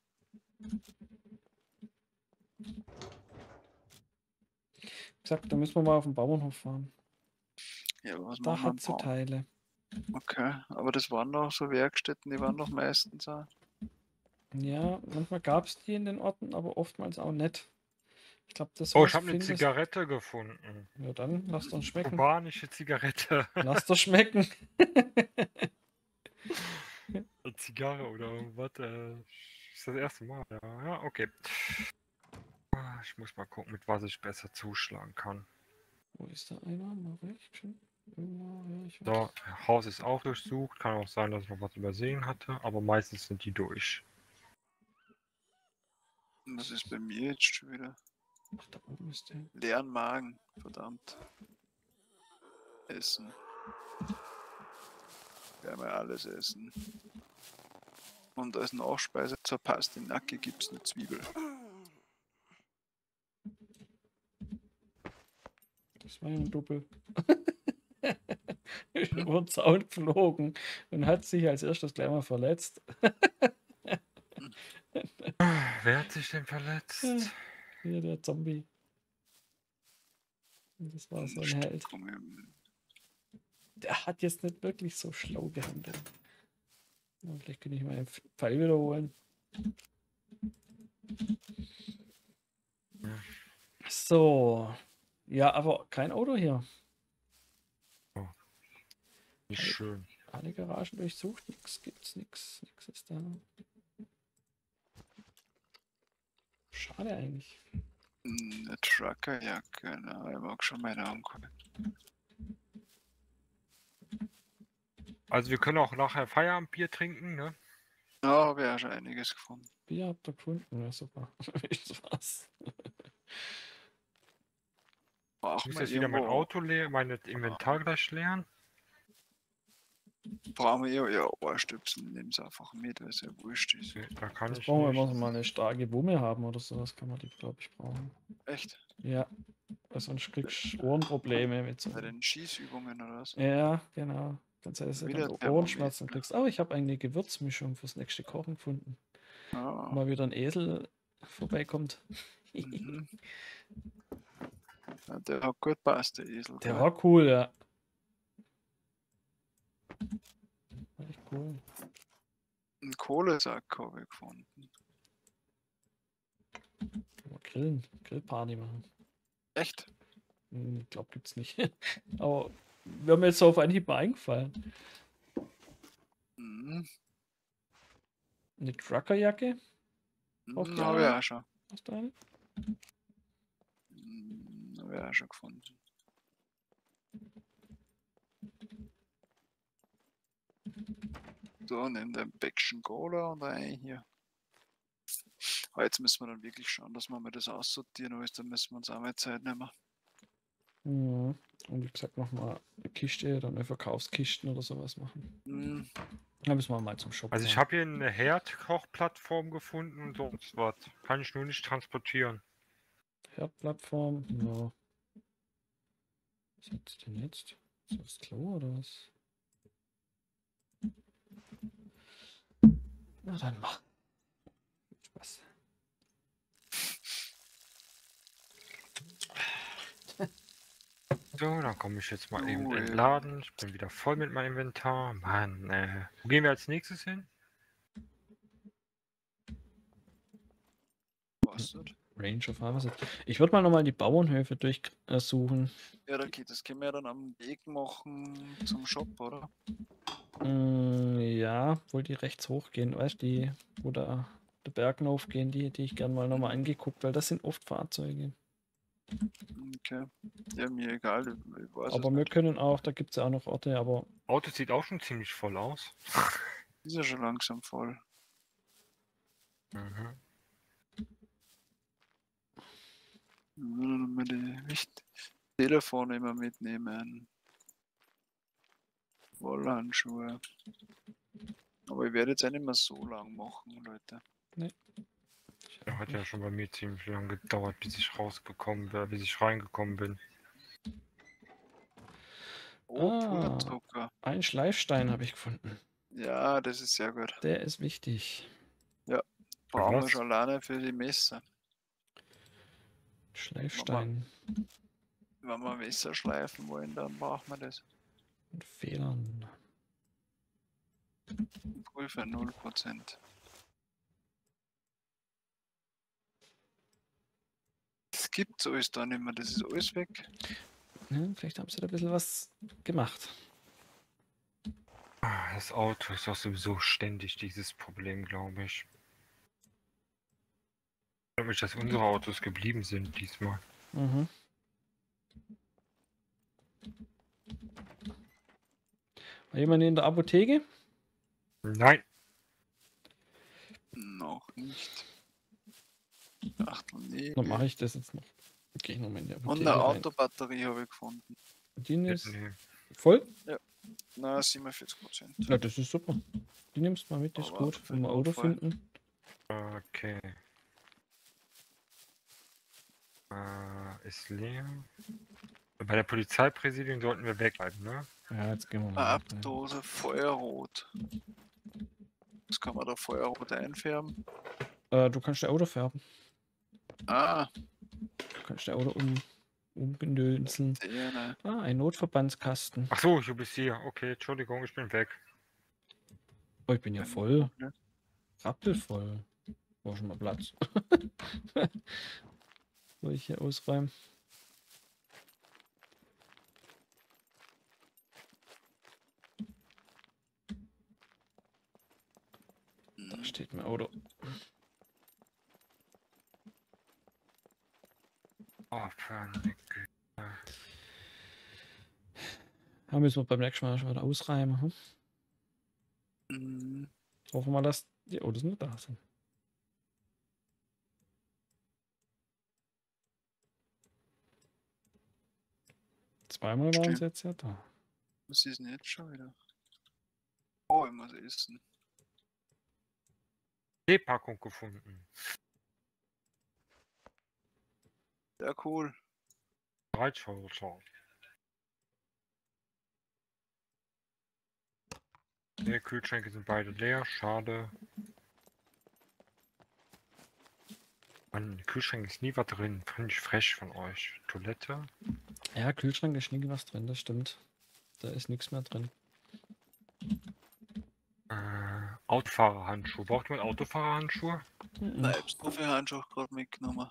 Ich sag, da müssen wir mal auf den Bauernhof fahren. Ja, aber was Da machen wir am hat sie Baum? Teile. Okay, aber das waren doch so Werkstätten, die waren doch meistens auch. Ja, manchmal gab es die in den Orten, aber oftmals auch nicht. Ich glaube, das Oh, was ich habe eine findest. Zigarette gefunden. Ja, dann lasst uns schmecken. Kubanische Zigarette. Lasst das schmecken. Eine Zigarre oder irgendwas. Äh, ist das erste Mal. Ja, ja, okay. Ah, ich muss mal gucken, mit was ich besser zuschlagen kann. Wo ist da einer? Mal rechts schon. Irgendwo, ja, ich weiß. So, Haus ist auch durchsucht. Kann auch sein, dass ich noch was übersehen hatte, aber meistens sind die durch. Und das ist bei mir jetzt schon wieder. Ach, da oben ist der. Leeren Magen, verdammt. Essen. Werden wir alles essen. Und als Nachspeise zur Pastinake gibt es eine Zwiebel. Das war ja ein Doppel. Ist über den Zaun geflogen und hat sich als erstes gleich mal verletzt. Wer hat sich denn verletzt? Hier der Zombie. Das war so ein Held. Der hat jetzt nicht wirklich so schlau gehandelt. Ja, vielleicht kann ich meinen Pfeil wiederholen. So. Ja, aber kein Auto hier. Nicht schön. Alle Garagen durchsucht, nix gibt's, nix, nix ist da. Schade eigentlich. Eine Truckerjacke, na, ich mag schon meine angucken. Also wir können auch nachher Feierabendbier trinken, ne? Ja, habe ich auch schon einiges gefunden. Bier habt ihr gefunden, ja super. Ist was. Vor Ich muss wir jetzt wieder mein irgendwo, Auto leeren, mein Inventar gleich leeren. brauchen wir ja Ohrstöpsel, nehmen es einfach mit, weil es ja wurscht ist. Nee, da kann Das ich brauchen wir, nicht. muss mal eine starke Wumme haben oder sowas, kann man die, glaube ich, brauchen. Echt? Ja, weil sonst kriegst du Ohrenprobleme mit so. Bei den Schießübungen oder was? Ja, genau. Kannst du dass Wieder du Thermometer. Ohrenschmerzen kriegst. Oh, ich habe eine Gewürzmischung fürs nächste Kochen gefunden. Ah, Mal wieder ein Esel vorbeikommt. mhm. Ja, der hat gut passt, der Esel. Der gell? war cool, ja. War echt cool. Einen Kohlesack habe ich gefunden. Mal grillen, Grillparty machen. Echt? Hm, Ich glaube, gibt's nicht. Aber wäre mir jetzt so auf Anhieb mal eingefallen. Mhm. Eine Truckerjacke. Auch Mhm, die habe ich eine? auch schon. Hast du eine? Mhm, habe ich auch schon gefunden. So, nimm den Päckchen Cola und ein hier. Aber jetzt müssen wir dann wirklich schauen, dass wir mal das aussortieren, aber dann müssen wir uns auch mal Zeit nehmen. Mhm. Und wie gesagt, nochmal eine Kiste oder eine Verkaufskisten oder sowas machen. Mhm. Da müssen wir mal zum Shop Also ich fahren. habe hier eine Herdkochplattform gefunden und sonst was. Kann ich nur nicht transportieren. Herdplattform. Ja. Was hat's denn jetzt? Ist das Klo oder was? Na dann mach. Viel Spaß. So, dann komme ich jetzt mal eben Oh, in den ey. Laden. Ich bin wieder voll mit meinem Inventar. Mann, äh. Wo gehen wir als nächstes hin? Was nicht? Range of Harvest. Ich würde mal nochmal die Bauernhöfe durchsuchen. Ja, da geht, das können wir ja dann am Weg machen zum Shop, oder? Mm, ja, obwohl die rechts hochgehen, weißt du, die, wo da der Berg aufgehen, die hätte ich gern mal nochmal Mhm. angeguckt, weil das sind oft Fahrzeuge. Okay. Ja, mir egal, ich, ich weiß Aber es wir nicht. können auch, da gibt es ja auch noch Orte, aber Auto sieht auch schon ziemlich voll aus. Ist ja schon langsam voll. Mhm. Ich will noch mal die Wicht Telefone immer mitnehmen. Wollhandschuhe. Aber ich werde jetzt auch nicht mehr so lang machen, Leute. Der hat ja schon bei mir ziemlich lange gedauert, bis ich rausgekommen bin, bis ich reingekommen bin. Oh, Ah. Puderzucker. einen Schleifstein habe ich gefunden. Ja, das ist sehr gut. Der ist wichtig. Brauchen wir was? schon alleine für die Messer. Schleifstein Wenn wir Messer schleifen wollen, dann brauchen wir das. und Fehlern. Prüfe null Prozent. Das gibt alles da nicht mehr, das ist alles weg. Ja, vielleicht haben sie da ein bisschen was gemacht. Ah, das Auto ist doch sowieso ständig dieses Problem, glaube ich. Ich glaube nicht, dass unsere Autos geblieben sind diesmal. Mhm. War jemand in der Apotheke? Nein, Noch nicht. Achtel, nee. Dann mache ich das jetzt noch. Gehe ich noch mal in die Und Apotheke eine rein. Autobatterie habe ich gefunden. Die ist nee. voll? Na, siebenundvierzig Prozent. Ja, das ist super. Die nimmst du mal mit, das ist Aber gut. für Wenn wir den Auto Notfall. finden. Okay. Äh, ist leer. Bei der Polizeipräsidium sollten wir wegbleiben, ne? Ja, jetzt gehen wir Eine mal. weg, ne? Abdose Feuerrot. Was kann man da Feuerrot einfärben? Äh, du kannst dein Auto färben. Ah, Du kannst dein Auto um, umgenöseln. Zähne. Ah, ein Notverbandskasten. Ach so, du bist hier. Okay, Entschuldigung, ich bin weg. Oh, ich bin ja voll. Rappelvoll. War schon mal Platz. Soll ich hier ausräumen? Da steht mein Auto. Oh, Panik. Da müssen wir beim nächsten Mal schon wieder ausräumen. Hm? Mhm. Hoffen wir, dass die Autos nicht da sind. Zweimal waren Stimmt. sie jetzt ja da. Was ist denn jetzt schon wieder? Oh, ich muss essen. Teepackung gefunden. Ja, cool. Reizschauer. Die Kühlschränke sind beide leer, schade. Mann, im Kühlschrank ist nie was drin. Finde ich frech von euch. Toilette? Ja, Kühlschrank ist nie was drin, das stimmt. Da ist nichts mehr drin. Äh, Autofahrerhandschuhe. Braucht jemand Autofahrerhandschuhe? Mhm. Nein, ich hab's nur für Handschuhe gerade mitgenommen.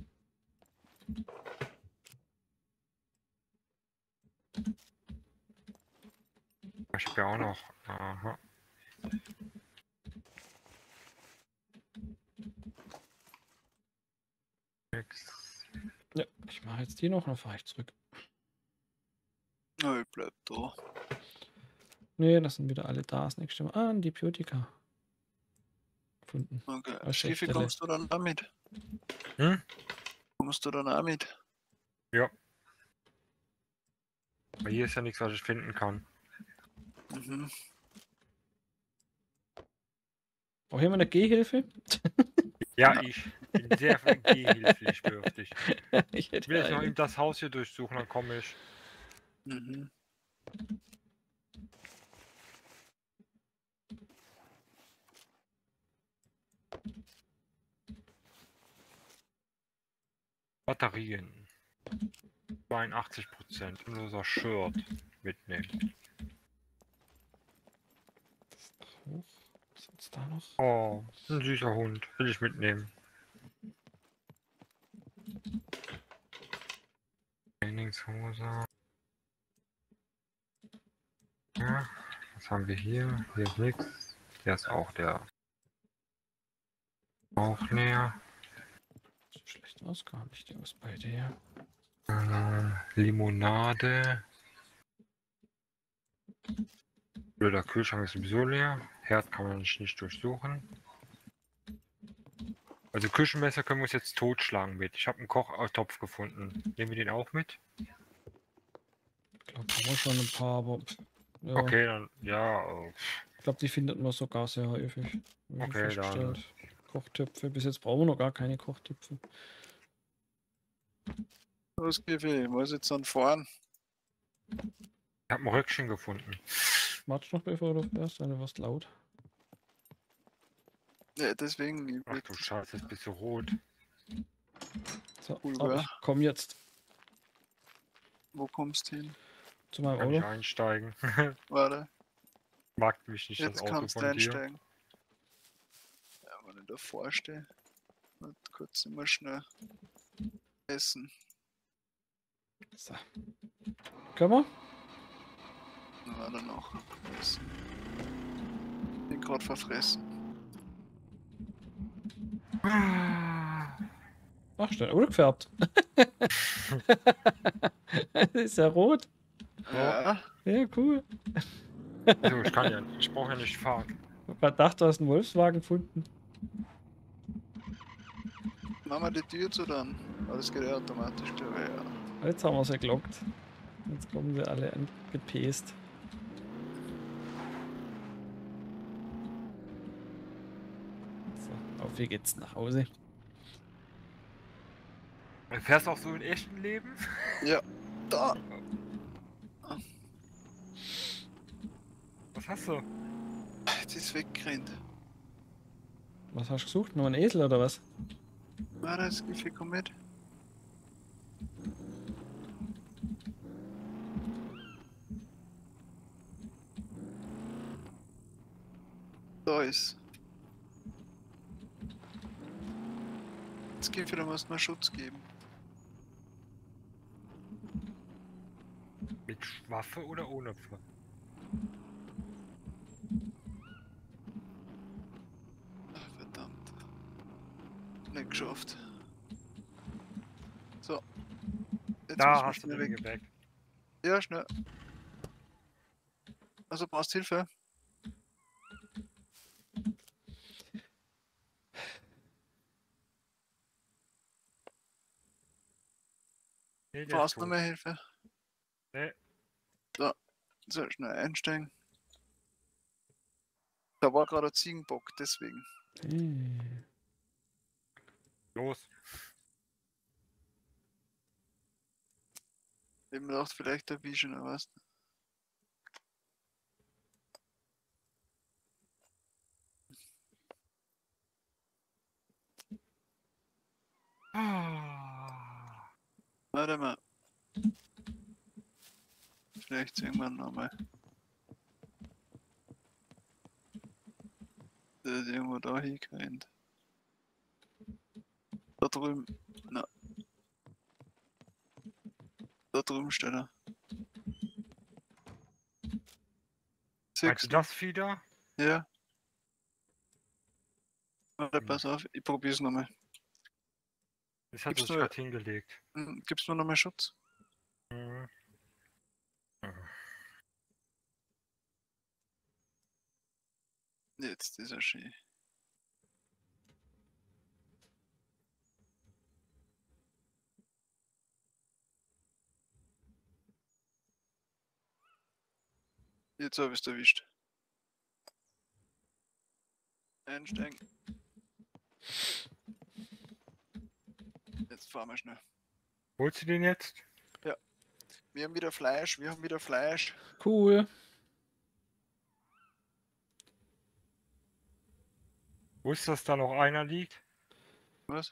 Ich habe ja auch noch. Aha. Nix. Ja, ich mache jetzt die noch, dann fahre ich zurück. Ja, ich bleib da. Nee, das sind wieder alle da. Das nächste Mal. Ah, Antibiotika. Gefunden. Okay. Als Schiffi, Schäftele. kommst du dann auch mit? Hm? Kommst du dann auch mit? Ja. Aber hier ist ja nichts, was ich finden kann. Mhm. Auch jemand eine Gehhilfe? Ja, ich bin sehr gehilflich. Ich Ich will jetzt hätte noch eine. eben das Haus hier durchsuchen, dann komme ich. Mhm. Batterien. zweiundachtzig Prozent. Nur so Shirt mitnehmen. Hoch. Was ist da noch? Oh, ein süßer Hund. Will ich mitnehmen. Trainingshose. Ja, was haben wir hier? Hier ist nichts. Der ist auch der. Auch leer. So schlecht aus gar nicht, die aus beide hier. Äh, Limonade. Blöder Kühlschrank ist sowieso leer. Herd kann man nicht, nicht durchsuchen. Also Küchenmesser können wir uns jetzt totschlagen mit. Ich habe einen Kochtopf gefunden. Nehmen wir den auch mit? Ich glaube, da haben wir schon ein paar, aber. Ja, Okay, dann ja. äh, ich glaube, die findet man sogar sehr häufig. Hab ich Okay, festgestellt. Kochtöpfe. Bis jetzt brauchen wir noch gar keine Kochtöpfe. Was gebe ich? Ich muss jetzt dann fahren. Ich habe ein Röckchen gefunden. Warte noch, bevor du fährst, dann wirst laut. Ja, deswegen. Ich Ach will du Scheiße, jetzt bist du rot. So, Cool, aber gell? ich komme jetzt Wo kommst du hin? zu meinem Kann ich Auto. einsteigen? Warte, Mag mich nicht das jetzt Auto kannst du von dir. einsteigen. Ja, wenn ich davor stehe. Warte, kurz immer schnell essen. So. Können wir? Dann war da noch essen. Bin gerade verfressen. Ach, schnell. Oder gefärbt. Das ist ja rot. Ja, Ja, cool. So, ich kann ja, ich brauche ja nicht fahren. Ich hab grad gedacht, du hast einen Wolfswagen gefunden. machen wir die Tür zu dann. Aber das geht ja automatisch. Ja. Jetzt haben wir sie gelockt. Jetzt kommen sie alle angepest. So, auf wie geht's nach Hause? Du fährst auch so im echten Leben? Ja, da. Was hast du? Jetzt ist weggerannt. Was hast du gesucht? Noch ein Esel oder was? Warte, das Giffy, komm mit. Da ist. Das Giffy, da musst du mir Schutz geben. Mit Waffe oder ohne Waffe? Ach, verdammt. Nicht geschafft. So. Jetzt Da müssen wir hast du schnell den weg. Gepäck. Ja, schnell. Also brauchst Hilfe? Nee, der ist Brauchst du noch tot. mehr Hilfe? Nee. So, soll schnell einsteigen. Da war gerade ein Ziegenbock, deswegen. Hey. Los. Ich hab mir gedacht, vielleicht erwischen, oder was? Ah. Warte mal. Vielleicht irgendwann nochmal. Der ist irgendwo da hingerannt. Da drüben. Na. Da drüben steht er. Meinst Siehst du du? das wieder? Ja. Warte, Hm. pass auf, ich probier's nochmal. Das hat Gibst sich du- gerade hingelegt. Hm, Gibst du mir nochmal Schutz? Mhm. Jetzt ist er schön. Jetzt hab ich's erwischt. Einsteigen. Jetzt fahren wir schnell. Holst du den jetzt? Wir haben wieder Fleisch, wir haben wieder Fleisch. Cool. Wusstest du, dass da noch einer liegt? Was?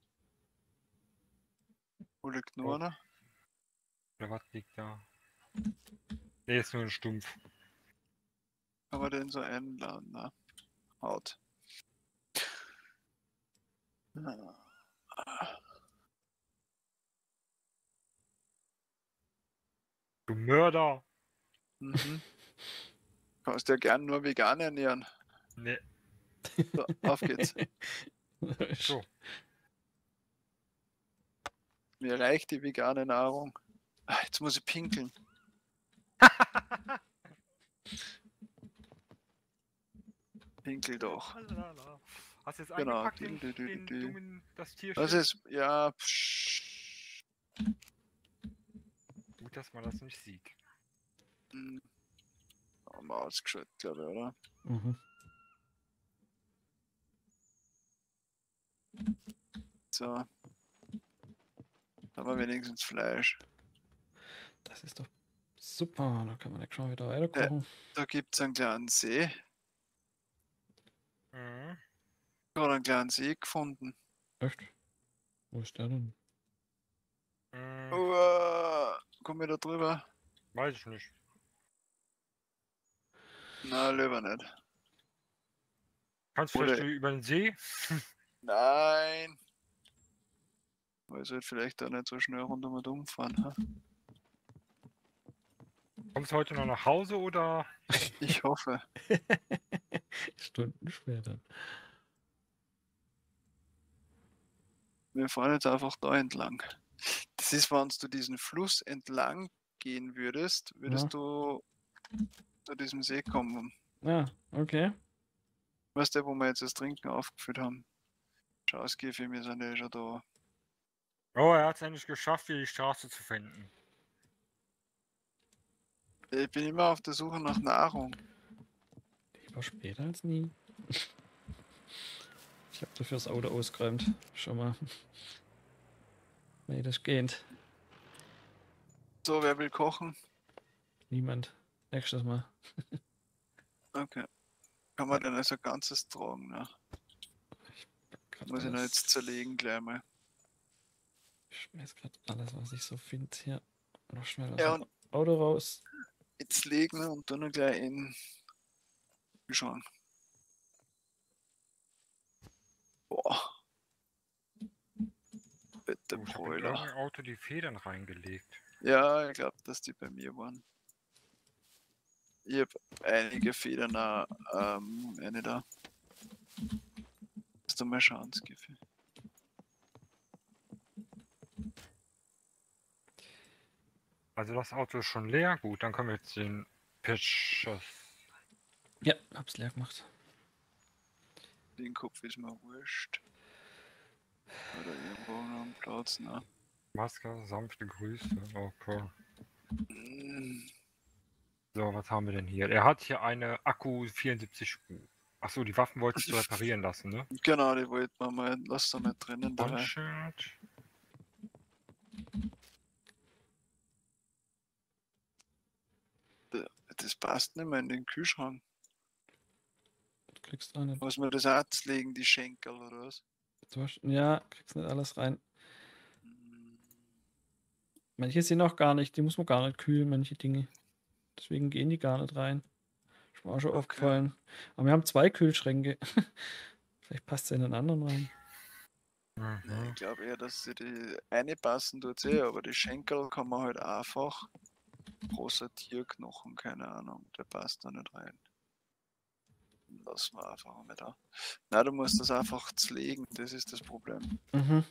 Wo liegt nur Oh. einer? Oder was liegt da? Nee, ist nur ein Stumpf. Kann man den so einladen? Na, Haut. Du Mörder! Mhm. Kannst ja gern nur vegan ernähren. Nee. So, auf geht's. So. Mir reicht die vegane Nahrung. Ah, jetzt muss ich pinkeln. Pinkel doch. Hast du jetzt Genau. eingepackt, den, Dü, dü, dü, den dü. dummen, das Tier? Was ist? Ja, psch. Gut, dass man das nicht sieht. Hm. Haben wir ausgeschaltet, glaube ich, oder? Mhm. So. Haben wir wenigstens Fleisch. Das ist doch super. Da kann man ja schon wieder weiter kochen. Da gibt es einen kleinen See. Mhm. Ich habe einen kleinen See gefunden. Echt? Wo ist der denn? Mhm. Uah, komm ich da drüber? Weiß ich nicht. Na, lieber nicht. Kannst du Oder- vielleicht über den See? Nein. Weil ich sollte vielleicht da nicht so schnell rund um und umfahren. Ha? Kommst du heute noch nach Hause oder? Ich hoffe. Stunden später. Wir fahren jetzt einfach da entlang. Das ist, wenn du diesen Fluss entlang gehen würdest, würdest Ja. du zu diesem See kommen. Ah, okay. Weißt du, wo wir jetzt das Trinken aufgefüllt haben? Schau, es geht, wir sind ja schon da. Oh, er hat es endlich geschafft, hier die Straße zu finden. Ich bin immer auf der Suche nach Nahrung. Lieber später als nie. Ich habe dafür das Auto ausgeräumt. Schon mal. Nee, das geht. So, wer will kochen? Niemand. Nächstes Mal. Okay. Kann man denn also ein ganzes tragen? Ne? Grad Muss ich noch alles- jetzt zerlegen gleich mal. Ich schmeiß gerade alles, was ich so finde, hier noch schnell aus Ja, dem und Auto raus. jetzt legen und dann noch gleich in schauen. Boah. Bitte Oh, ich habe in Bräuler. irgendein Auto die Federn reingelegt. Ja, ich glaube, dass die bei mir waren. Ich habe einige Federn auch, ähm, eine da. Lass du mal schauen, Skiffy. Also das Auto ist schon leer. Gut, dann können wir jetzt den Pitches. Ja, hab's leer gemacht. Den Kopf ist mir wurscht. Oder irgendwo noch am Platz, ne? Maske, sanfte Grüße. Okay. Mm, So, was haben wir denn hier? Er hat hier eine Akku vierundsiebzig. Achso, die Waffen wolltest du reparieren lassen, ne? Genau, die wollten wir mal, lass da nicht drinnen dabei. One-Shot. Das passt nicht mehr in den Kühlschrank. Du kriegst auch nicht. Muss man das anlegen, die Schenkel oder was? Du hast, ja, kriegst nicht alles rein. Mm, Manche sind auch gar nicht, die muss man gar nicht kühlen, manche Dinge. Deswegen gehen die gar nicht rein. Ist mir auch schon Okay. aufgefallen. Aber wir haben zwei Kühlschränke. Vielleicht passt es in den anderen rein. Nee, Mhm. ich glaube eher, dass sie die eine passen tut eh, aber die Schenkel kann man halt einfach. Großer Tierknochen, keine Ahnung, der passt da nicht rein. Lassen wir einfach mal da. Na, du musst das einfach zlegen, das ist das Problem. Mhm.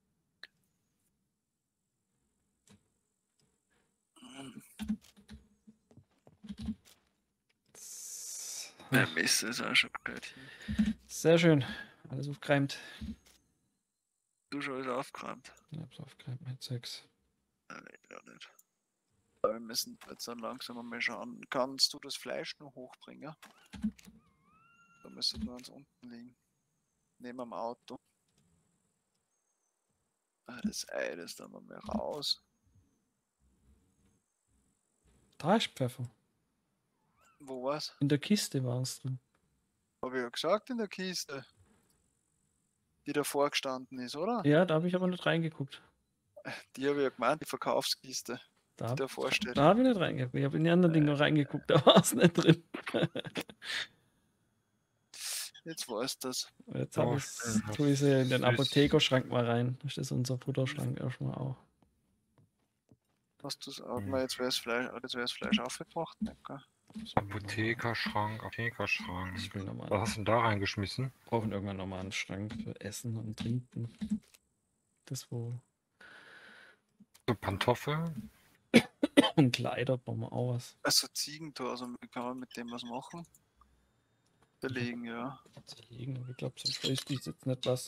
Mein Messer ist auch schon blöd hier. Sehr schön. Alles aufgeräumt. Du schon alles aufgeräumt. Ich hab's aufgeräumt mit sechs. Nein, ich auch nicht. Aber wir müssen jetzt dann langsam mal schauen. Kannst du das Fleisch noch hochbringen? Da müsste nur uns unten liegen. Neben dem Auto. Ah, das Ei, das dann mal raus. Da ist Pfeffer. Wo war's? In der Kiste war es drin. Hab ich ja gesagt in der Kiste. Die davor gestanden ist, oder? Ja, da habe ich aber nicht reingeguckt. Die habe ich ja gemeint, die Verkaufskiste, Da, die davor steht. da habe ich nicht reingeguckt. Ich habe in die anderen Dinge reingeguckt, da war es nicht drin. Jetzt weiß das. Jetzt Oh, habe ich schön, tue ich sie in den süß. Apothekerschrank mal rein. Das ist unser Futterschrank erstmal auch. Hast du's, hat man jetzt wäre das Fleisch, jetzt wäre das Fleisch aufgebracht, nicht, gell? Apothekerschrank, Apothekerschrank. Ich will nochmal. Was hast du denn da reingeschmissen? Brauchen irgendwann nochmal einen Schrank für Essen und Trinken. Das wo. So Pantoffeln? Und Kleider brauchen wir auch was. Also Ziegentor, also kann man mit dem was machen? Belegen, ja. Liegen, aber ich glaube, sonst frisst die jetzt nicht was.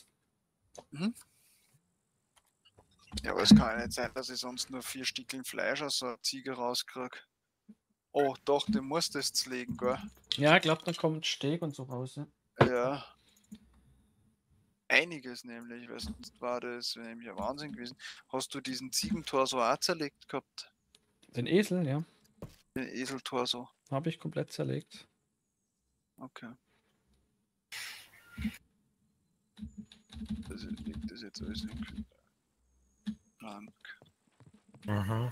Ja, aber es kann ja nicht sein, dass ich sonst nur vier Stückchen Fleisch aus so einer Ziege rauskriege. Oh, doch, du musst das zlegen, gell? Ja, ich glaube, dann kommt Steak und so raus. Ne? Ja. Einiges nämlich, weil sonst war das nämlich ein Wahnsinn gewesen. Hast du diesen Ziegentor so auch zerlegt gehabt? Den Esel, ja, Den Eseltor so? habe ich komplett zerlegt. Okay. Das ist, liegt das jetzt alles im Kühlschrank. Mhm.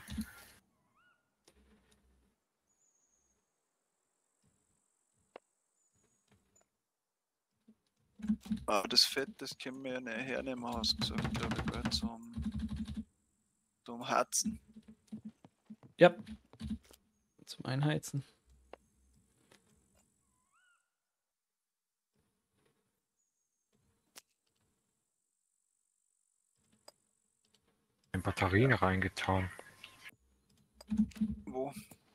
Aber das Fett, das können wir ja nicht hernehmen, hast du gesagt, glaube ich, gell, zum, zum Harzen. Ja. Zum Einheizen. In Batterien reingetan. Wo?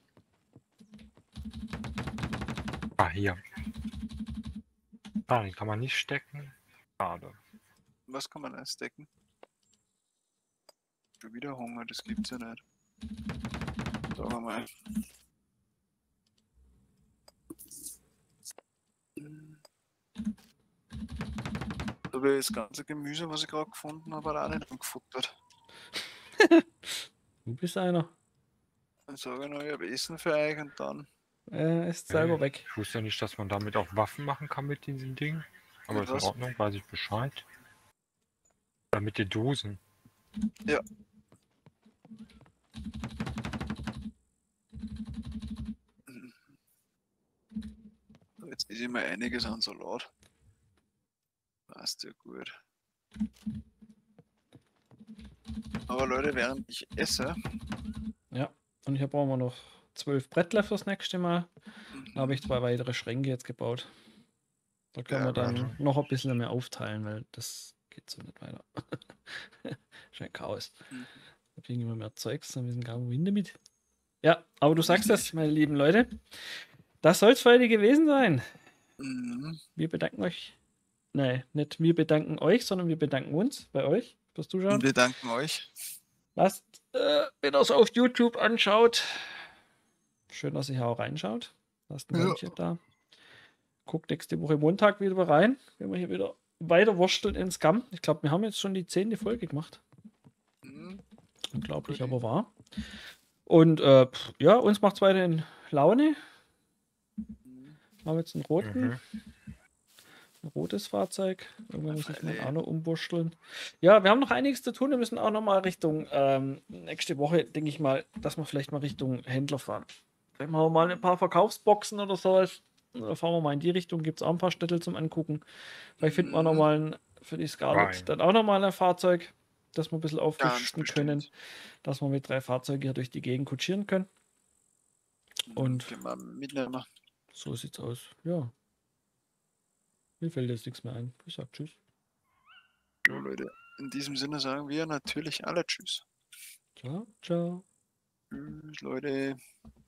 Ah, hier. Ah, den kann man nicht stecken. Schade. Was kann man einstecken? Schon wieder Hunger, das gibt's ja nicht. Sagen wir mal. Da habe ich das ganze Gemüse, was ich gerade gefunden habe, auch nicht angefuttert. Du bist einer. Dann sage ich noch, ich habe Essen für euch und dann. Er ist selber Äh, weg. Ich wusste ja nicht, dass man damit auch Waffen machen kann mit diesem Ding. Aber Mit ist in was? Ordnung, weiß ich Bescheid. Oder mit den Dosen. Ja. Jetzt ist immer einiges an Salat. Passt ja gut. Aber Leute, während ich esse, Ja. Und hier brauchen wir noch zwölf Brettler fürs nächste Mal. Da habe ich zwei weitere Schränke jetzt gebaut. Da können Ja, wir dann warte. noch ein bisschen mehr aufteilen, weil das geht so nicht weiter. Schon ein Chaos. Mhm. Da kriegen immer mehr Zeugs, dann müssen gar wohin damit. Ja, aber du sagst das, meine lieben Leute. Das soll es für heute gewesen sein. Mhm. Wir bedanken euch. Nein, nicht wir bedanken euch, sondern wir bedanken uns bei euch fürs Zuschauen. Und wir danken euch. Lasst Äh, wenn er es auf YouTube anschaut, schön, dass ihr auch reinschaut. Lasst ein Ja. Däumchen da. Guckt nächste Woche Montag wieder rein, wenn wir hier wieder weiter wursteln ins Scam. Ich glaube, wir haben jetzt schon die zehnte Folge gemacht. Mhm. Unglaublich, Gut. aber wahr. Und äh, pff, ja, uns macht es weiterhin Laune. Mhm. Haben jetzt einen roten, Mhm. ein rotes Fahrzeug. Irgendwann muss ich mal Feine. auch noch umwurschteln. Ja, wir haben noch einiges zu tun. Wir müssen auch noch mal Richtung ähm, nächste Woche, denke ich mal, dass wir vielleicht mal Richtung Händler fahren. Vielleicht machen wir mal ein paar Verkaufsboxen oder sowas. Oder fahren wir mal in die Richtung. Gibt es auch ein paar Städte zum Angucken. Vielleicht finden wir noch Mhm. mal ein, für die Scarlett Fein. dann auch noch mal ein Fahrzeug, das wir ein bisschen Ganz aufrüsten können, bestimmt. dass wir mit drei Fahrzeugen hier durch die Gegend kutschieren können. Und- Können wir mitnehmen. So sieht's aus. Ja. Mir fällt jetzt nichts mehr ein. Ich sag Tschüss. So, Leute, in diesem Sinne sagen wir natürlich alle Tschüss. Ciao, ciao. Tschüss, Leute.